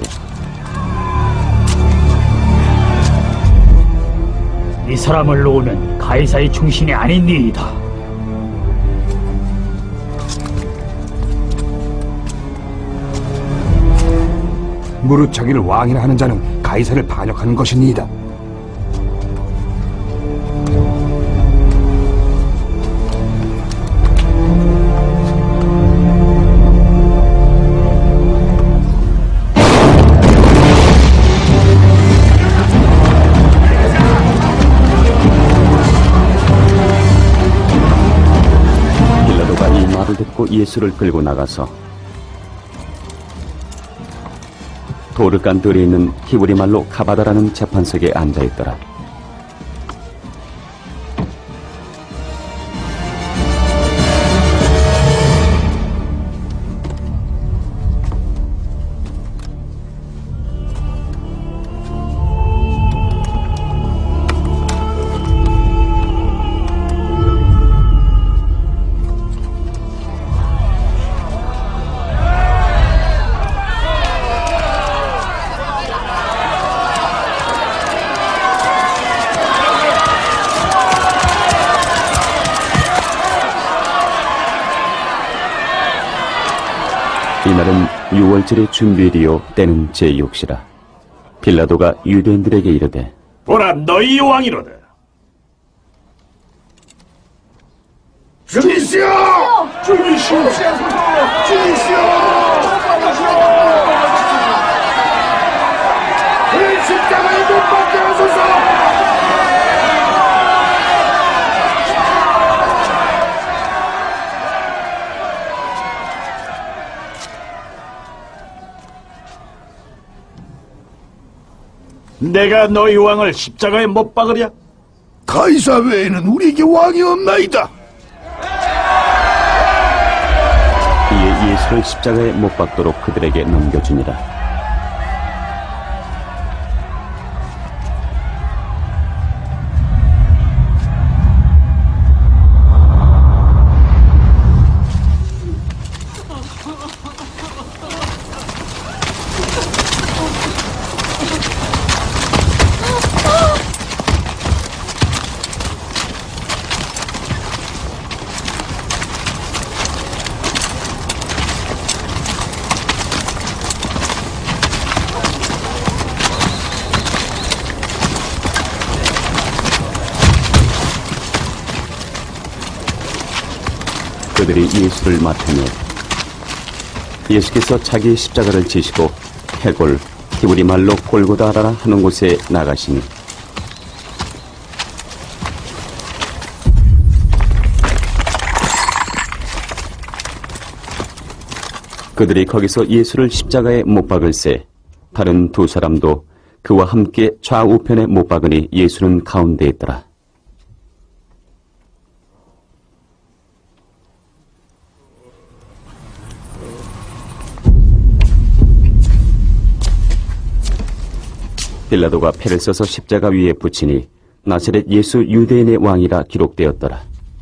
이 사람을 놓으면 가이사의 충신이 아니니이다. 무릇 자기를 왕이라 하는 자는 가이사를 반역하는 것이니이다. 빌라도가 이 말을 듣고 예수를 끌고 나가서 도르간 들에 있는 히브리 말로 가바다라는 재판석에 앉아있더라. 이날은 유월절의 준비일이요 때는 제육시라. 빌라도가 유대인들에게 이르되 보라, 너희 왕이로다. 죽이시오! 죽이시오! 죽이시오! 그를 십자가에 못 박게 하소서! 내가 너희 왕을 십자가에 못 박으랴? 가이사 외에는 우리에게 왕이 없나이다. 이에 예수를 십자가에 못 박도록 그들에게 넘겨주니라. 그들이 예수를 맡으며 예수께서 자기의 십자가를 지시고 해골, 히브리 말로 골고다라라 하는 곳에 나가시니 그들이 거기서 예수를 십자가에 못 박을새 다른 두 사람도 그와 함께 좌우편에 못 박으니 예수는 가운데에 있더라. 빌라도가 패를 써서 십자가 위에 붙이니 나사렛 예수 유대인의 왕이라 기록되었더라.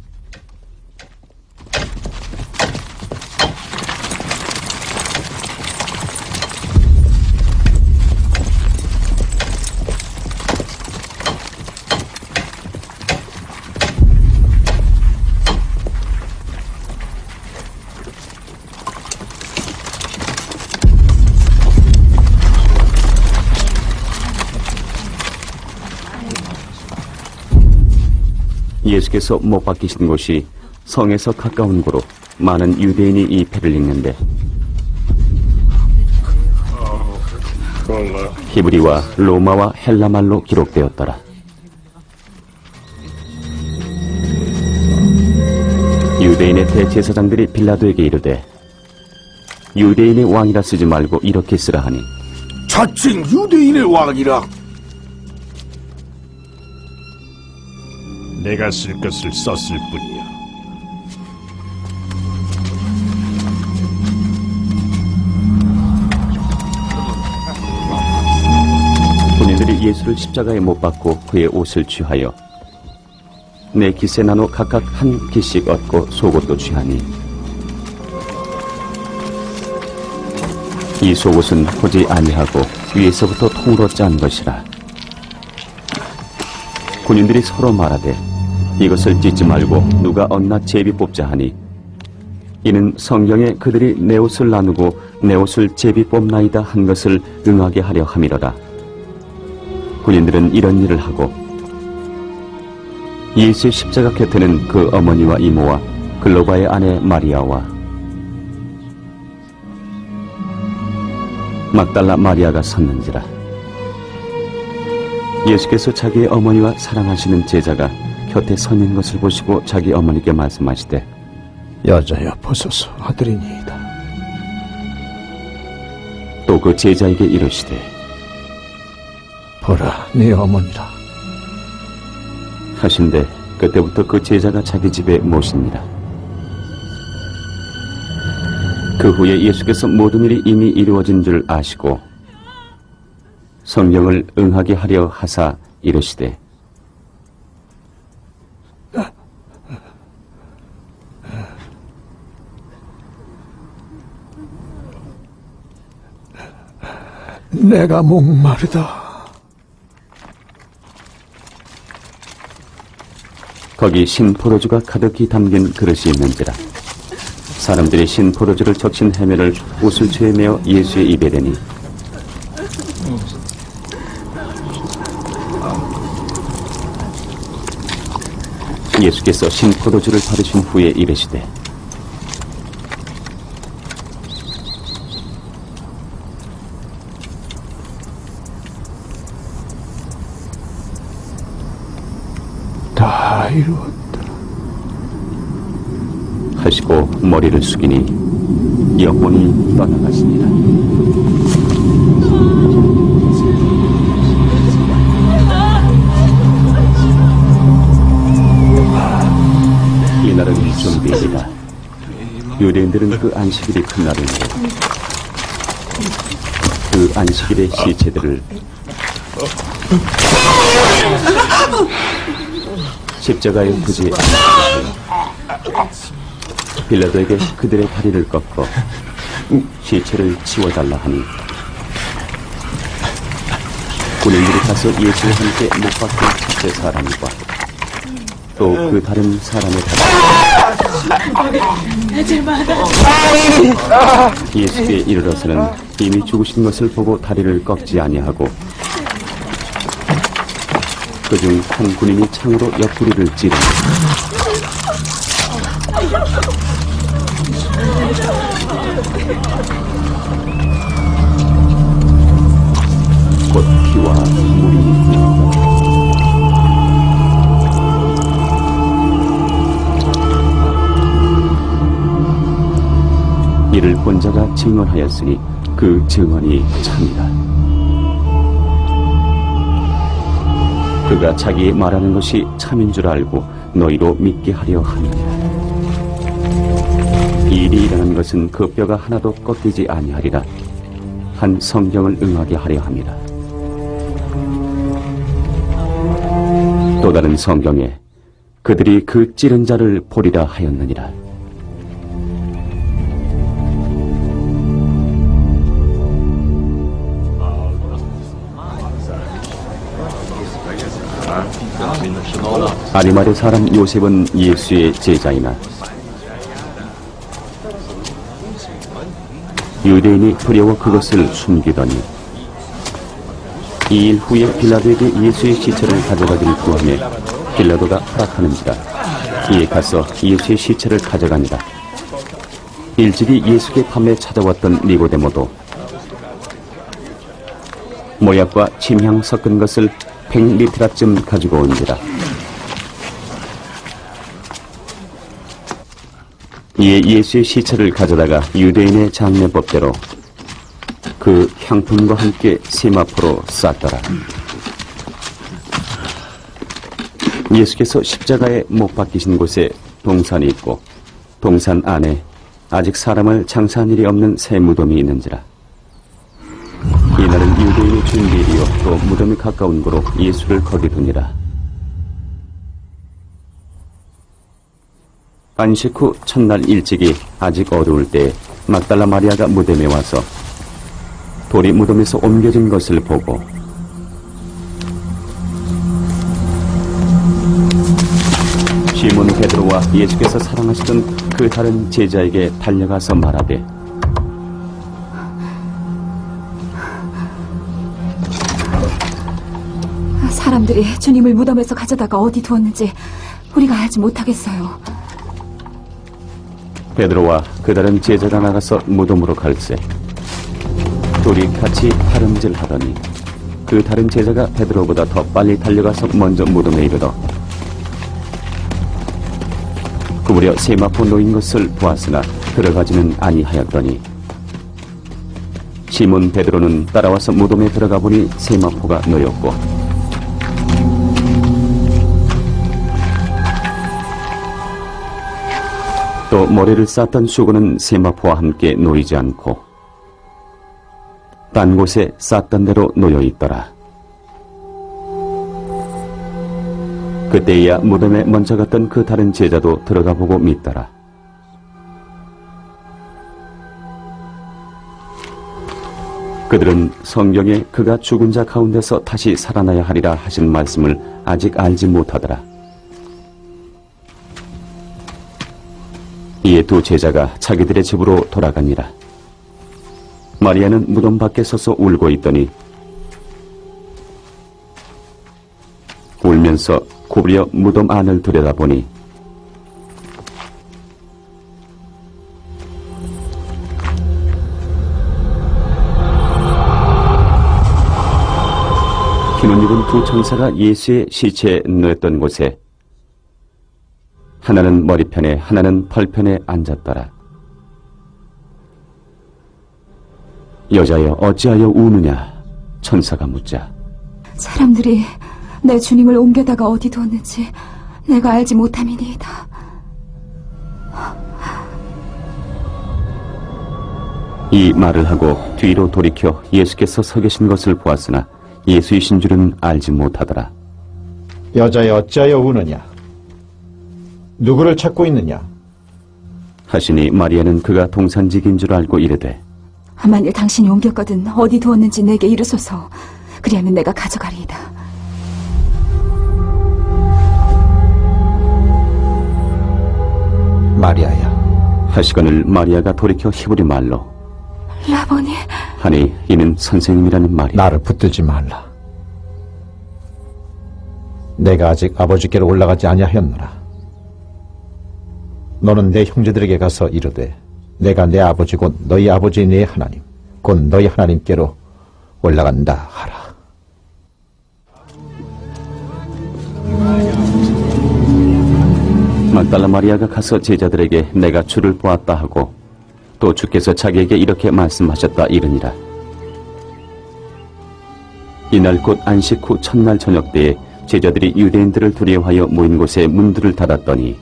예수께서 못 박히신 곳이 성에서 가까운 곳으로 많은 유대인이 이 패를 읽는데 히브리와 로마와 헬라말로 기록되었더라. 유대인의 대제사장들이 빌라도에게 이르되 유대인의 왕이라 쓰지 말고 이렇게 쓰라 하니 자칭 유대인의 왕이라. 내가 쓸 것을 썼을 뿐이야. 군인들이 예수를 십자가에 못 박고 그의 옷을 취하여 네 깃에 나눠 각각 한 깃씩 얻고 속옷도 취하니 이 속옷은 보지 아니하고 위에서부터 통으로 짠 것이라. 군인들이 서로 말하되 이것을 찢지 말고 누가 얻나 제비 뽑자 하니 이는 성경에 그들이 내 옷을 나누고 내 옷을 제비 뽑나이다 한 것을 응하게 하려 함이로라. 군인들은 이런 일을 하고 예수의 십자가 곁에는 그 어머니와 이모와 글로바의 아내 마리아와 막달라 마리아가 섰는지라. 예수께서 자기의 어머니와 사랑하시는 제자가 곁에 서 있는 것을 보시고 자기 어머니께 말씀하시되 여자여 보소서 아들이니이다. 또 그 제자에게 이르시되 보라 네 어머니라 하신데 그때부터 그 제자가 자기 집에 모십니다. 그 후에 예수께서 모든 일이 이미 이루어진 줄 아시고 성경을 응하게 하려 하사 이르시되 내가 목마르다. 거기 신포도주가 가득히 담긴 그릇이 있는지라. 사람들이 신포도주를 적신 해면을 우슬초에 메어 예수의 입에 대니 예수께서 신포도주를 바르신 후에 이르시되 다 이루었다 하시고 머리를 숙이니 영혼이 떠나갔습니다. 이날은 준비일이다. 유대인들은 그 안식일이 큰 날인데 그 안식일의 시체들을 십자가에 두지 않았어요. 빌라도에게 그들의 다리를 꺾어 시체를 치워달라 하니 군인들이 가서 예수와 함께 못 박힌 첫째 사람과 또 그 다른 사람의 다리 예수께 이르러서는 이미 죽으신 것을 보고 다리를 꺾지 아니하고 그중 한 군인이 창으로 옆구리를 찌르니 곧 피와 물이 흐른다. 이를 본 자가 증언하였으니 그 증언이 참이다. 그가 자기 말하는 것이 참인 줄 알고 너희로 믿게 하려 함이니라. 이 일이 일어난 것은 그 뼈가 하나도 꺾이지 아니하리라 한 성경을 응하게 하려 함이라. 또 다른 성경에 그들이 그 찌른 자를 보리라 하였느니라. 아리마대 사람 요셉은 예수의 제자이나 유대인이 두려워 그것을 숨기더니 이 일 후에 빌라도에게 예수의 시체를 가져가기를 구하며 빌라도가 허락하는지라. 이에 가서 예수의 시체를 가져가니라. 일찍이 예수께 밤에 찾아왔던 니고데모도 모약과 침향 섞은 것을 백 리트라쯤 가지고 온지라. 이에 예수의 시체를 가져다가 유대인의 장례법대로 그 향품과 함께 세마포로 쌌더라. 예수께서 십자가에 못 박히신 곳에 동산이 있고 동산 안에 아직 사람을 장사한 일이 없는 새 무덤이 있는지라. 이날은 유대인의 준비일이요 또 무덤이 가까운 고로 예수를 거기 두니라. 안식 후 첫날 일찍이 아직 어두울 때 막달라 마리아가 무덤에 와서 돌이 무덤에서 옮겨진 것을 보고 시몬 베드로와 예수께서 사랑하시던 그 다른 제자에게 달려가서 말하되 사람들이 주님을 무덤에서 가져다가 어디 두었는지 우리가 알지 못하겠어요. 베드로와 그 다른 제자가 나가서 무덤으로 갈새 둘이 같이 발음질하더니 그 다른 제자가 베드로보다 더 빨리 달려가서 먼저 무덤에 이르러 구부려 세마포 놓인 것을 보았으나 들어가지는 아니하였더니 시몬 베드로는 따라와서 무덤에 들어가 보니 세마포가 놓였고 또 모래를 쌓던 수건은 세마포와 함께 놓이지 않고 딴 곳에 쌓던 대로 놓여 있더라. 그때야 무덤에 먼저 갔던 그 다른 제자도 들어가 보고 믿더라. 그들은 성경에 그가 죽은 자 가운데서 다시 살아나야 하리라 하신 말씀을 아직 알지 못하더라. 이에 두 제자가 자기들의 집으로 돌아가니라. 마리아는 무덤 밖에 서서 울고 있더니 울면서 구부려 무덤 안을 들여다보니 흰옷 입은 두 천사가 예수의 시체에 놓였던 곳에 하나는 머리편에 하나는 팔편에 앉았더라. 여자여 어찌하여 우느냐? 천사가 묻자 사람들이 내 주님을 옮겨다가 어디 두었는지 내가 알지 못함이니이다. 이 말을 하고 뒤로 돌이켜 예수께서 서 계신 것을 보았으나 예수이신 줄은 알지 못하더라. 여자여 어찌하여 우느냐? 누구를 찾고 있느냐? 하시니 마리아는 그가 동산직인 줄 알고 이르되 만일 당신이 옮겼거든 어디 두었는지 내게 이르소서. 그리하면 내가 가져가리이다. 마리아야. 하시거늘 마리아가 돌이켜 히브리 말로 라보니. 하니 이는 선생님이라는 말이. 나를 붙들지 말라. 내가 아직 아버지께로 올라가지 아니하였노라. 너는 내 형제들에게 가서 이르되 내가 내 아버지 곧 너희 아버지 내 하나님 곧 너희 하나님께로 올라간다 하라. 막달라 마리아가 가서 제자들에게 내가 주를 보았다 하고 또 주께서 자기에게 이렇게 말씀하셨다 이르니라. 이날 곧 안식 후 첫날 저녁 때에 제자들이 유대인들을 두려워하여 모인 곳에 문들을 닫았더니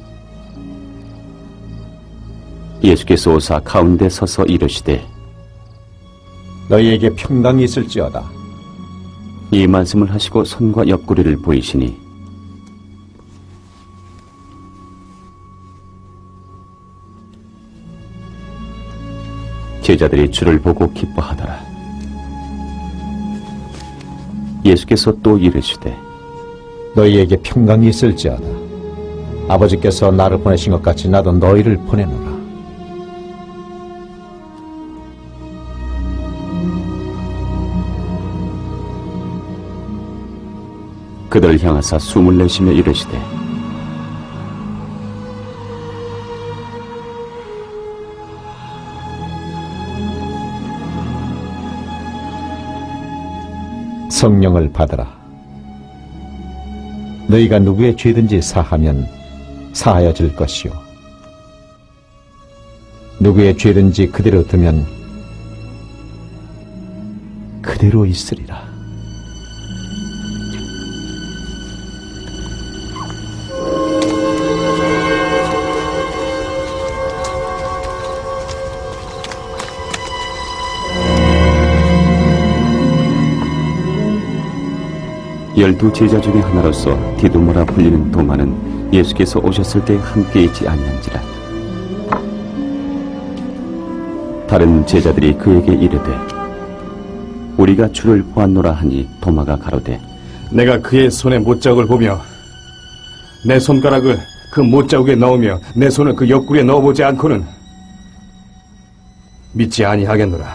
예수께서 오사 가운데 서서 이르시되 너희에게 평강이 있을지어다. 이 말씀을 하시고 손과 옆구리를 보이시니 제자들이 주를 보고 기뻐하더라. 예수께서 또 이르시되 너희에게 평강이 있을지어다. 아버지께서 나를 보내신 것 같이 나도 너희를 보내노라. 그들을 향하사 숨을 내쉬며 이르시되 성령을 받으라. 너희가 누구의 죄든지 사하면 사하여질 것이요 누구의 죄든지 그대로 두면 그대로 있으리라. 열두 제자 중에 하나로서 디두모라 불리는 도마는 예수께서 오셨을 때 함께 있지 아니한지라. 다른 제자들이 그에게 이르되 우리가 주를 보았노라 하니 도마가 가로되 내가 그의 손에 못자국을 보며 내 손가락을 그 못자국에 넣으며 내 손을 그 옆구리에 넣어보지 않고는 믿지 아니하겠노라.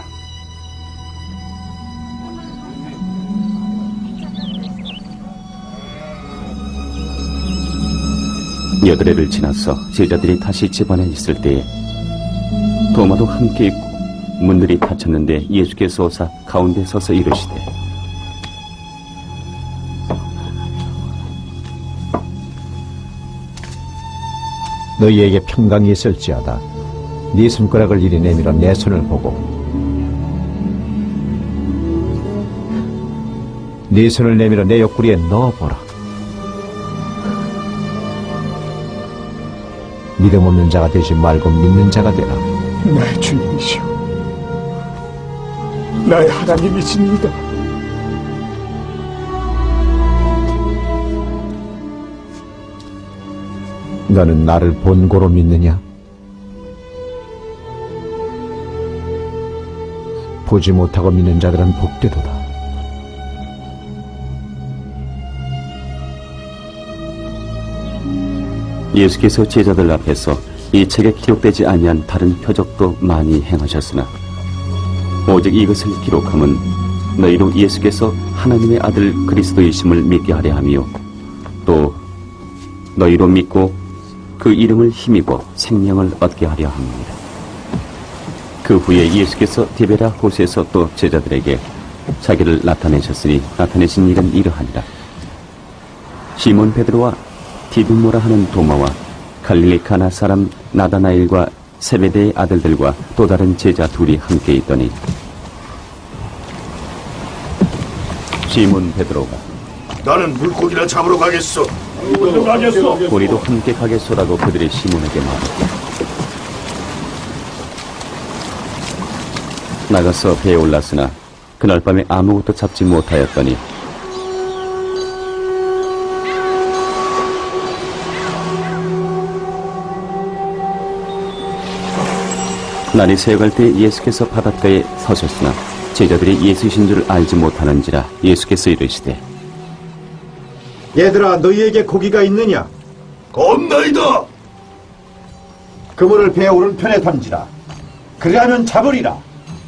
여드레를 지나서 제자들이 다시 집안에 있을 때에 도마도 함께 있고 문들이 닫혔는데 예수께서 오사 가운데 서서 이르시되 너희에게 평강이 있을지어다. 네 손가락을 이리 내밀어 내 손을 보고 네 손을 내밀어 내 옆구리에 넣어보라. 믿음 없는 자가 되지 말고 믿는 자가 되라. 나의 주님이시오, 나의 하나님이십니다. 너는 나를 본고로 믿느냐? 보지 못하고 믿는 자들은 복되도다. 예수께서 제자들 앞에서 이 책에 기록되지 아니한 다른 표적도 많이 행하셨으나 오직 이것을 기록함은 너희로 예수께서 하나님의 아들 그리스도이심을 믿게 하려 함이요 또 너희로 믿고 그 이름을 힘입어 생명을 얻게 하려 합니다. 그 후에 예수께서 디베라 호수에서 또 제자들에게 자기를 나타내셨으니 나타내신 일은 이러하니라. 시몬 베드로와 디두모라 하는 도마와 갈릴리 가나 사람 나다나엘과 세베대의 아들들과 또 다른 제자 둘이 함께 있더니 시몬 베드로가 나는 물고기나 잡으러 가겠어. 가겠어. 우리도 함께 가겠소라고 그들이 시몬에게 말했다. 나가서 배에 올랐으나 그날 밤에 아무것도 잡지 못하였더니 날이 새어갈 때 예수께서 바닷가에 서셨으나 제자들이 예수이신 줄 알지 못하는지라 예수께서 이르시되 얘들아, 너희에게 고기가 있느냐? 겁나이다. 그물을 배에 오른편에 던지라. 그리하면 잡으리라.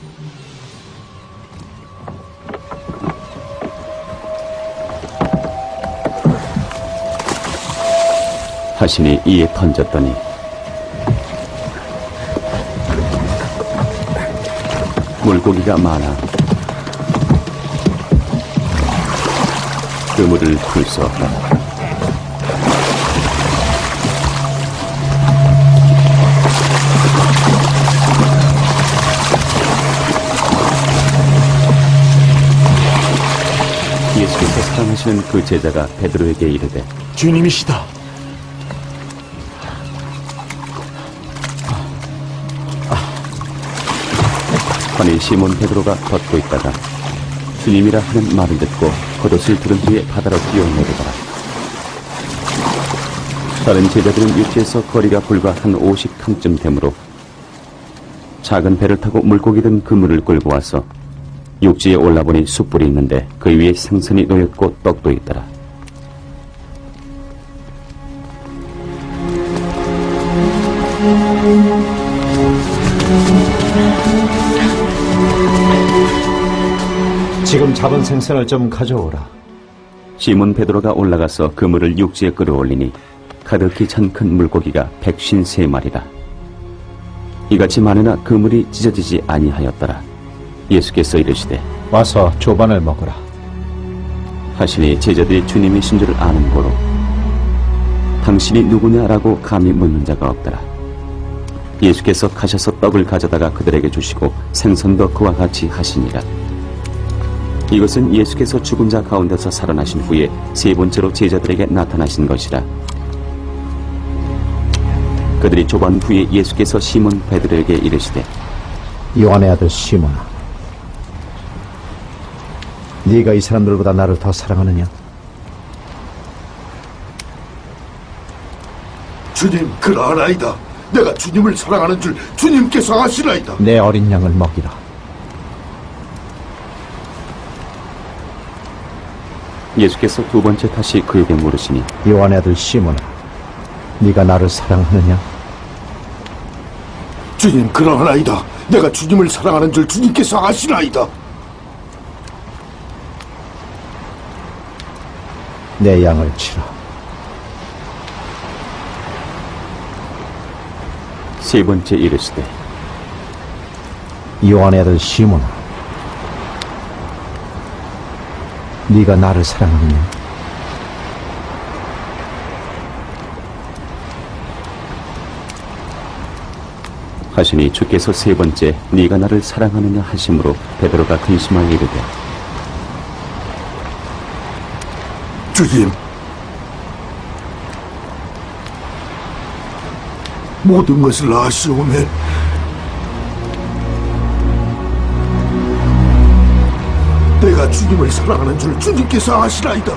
하시니 이에 던졌더니 물고기가 많아 그물을 풀 수 없다. 예수께서 사랑하시는 그 제자가 베드로에게 이르되 주님이시다. 아니 시몬 베드로가 걷고 있다가 주님이라 하는 말을 듣고 겉옷을 두른 뒤에 바다로 뛰어내리더라. 다른 제자들은 육지에서 거리가 불과 한 오십 칸쯤 되므로 작은 배를 타고 물고기 든 그물을 끌고 와서 육지에 올라보니 숯불이 있는데 그 위에 생선이 놓였고 떡도 있더라. 지금 잡은 생선을 좀 가져오라. 시몬 베드로가 올라가서 그물을 육지에 끌어올리니 가득히 찬 큰 물고기가 백쉰세 마리라. 이같이 많으나 그물이 찢어지지 아니하였더라. 예수께서 이르시되 와서 조반을 먹으라. 하시니 제자들이 주님이신 줄 아는 고로 당신이 누구냐라고 감히 묻는 자가 없더라. 예수께서 가셔서 떡을 가져다가 그들에게 주시고 생선도 그와 같이 하시니라. 이것은 예수께서 죽은 자 가운데서 살아나신 후에 세 번째로 제자들에게 나타나신 것이라. 그들이 조반 후에 예수께서 시몬 베드로에게 이르시되 요한의 아들 시몬아, 네가 이 사람들보다 나를 더 사랑하느냐? 주님, 그러하나이다. 내가 주님을 사랑하는 줄 주님께서 아시나이다. 내 어린 양을 먹이라. 예수께서 두 번째 다시 그에게 물으시니 요한의 아들 시몬아, 네가 나를 사랑하느냐? 주님, 그러하나이다. 내가 주님을 사랑하는 줄 주님께서 아시나이다. 내 양을 치라. 세 번째 이르시되 요한의 아들 시몬아, 네가 나를 사랑하느냐? 하시니 주께서 세 번째 네가 나를 사랑하느냐 하심으로 베드로가 근심하여 이르되 주님, 모든 것을 아시오매. 내가 주님을 사랑하는 줄 주님께서 아시나이다.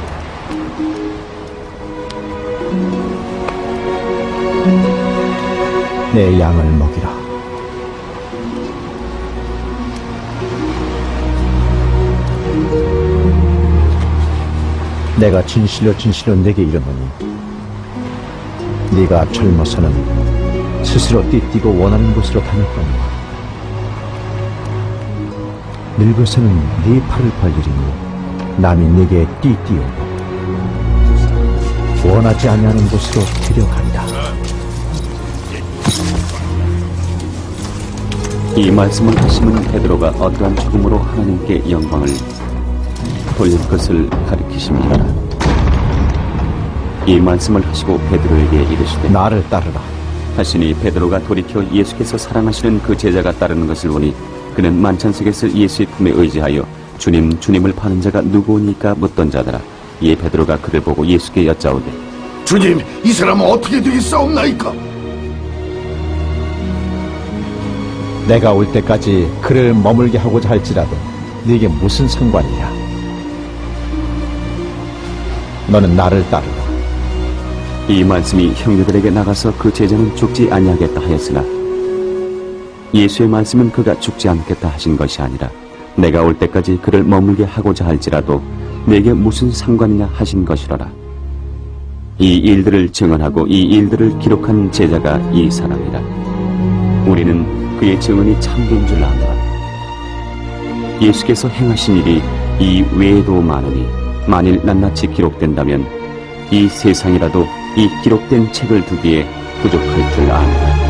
내 양을 먹이라. 내가 진실로 진실로 내게 이르노니 네가 젊어서는 스스로 띠뛰고 원하는 곳으로 다녔거니와 늙어서는 네 팔을 벌리리니 남이 네게 띠띠우고 원하지 아니하는 곳으로 데려가리라. 이 말씀을 하시는 베드로가 어떠한 죽음으로 하나님께 영광을 돌릴 것을 가리키십니다. 이 말씀을 하시고 베드로에게 이르시되 나를 따르라. 하시니 베드로가 돌이켜 예수께서 사랑하시는 그 제자가 따르는 것을 보니 그는 만찬석에서 예수의 품에 의지하여 주님 주님을 파는 자가 누구오니까 묻던 자더라. 이에 베드로가 그를 보고 예수께 여짜오되 주님, 이 사람은 어떻게 되겠사옵나이까? 내가 올 때까지 그를 머물게 하고자 할지라도 네게 무슨 상관이냐? 너는 나를 따르라. 이 말씀이 형제들에게 나가서 그 제자는 죽지 아니하겠다 하였으나 예수의 말씀은 그가 죽지 않겠다 하신 것이 아니라 내가 올 때까지 그를 머물게 하고자 할지라도 내게 무슨 상관이냐 하신 것이로라. 이 일들을 증언하고 이 일들을 기록한 제자가 이 사람이라. 우리는 그의 증언이 참된 줄 아노라. 예수께서 행하신 일이 이 외에도 많으니 만일 낱낱이 기록된다면 이 세상이라도 이 기록된 책을 두기에 부족할 줄 아노라.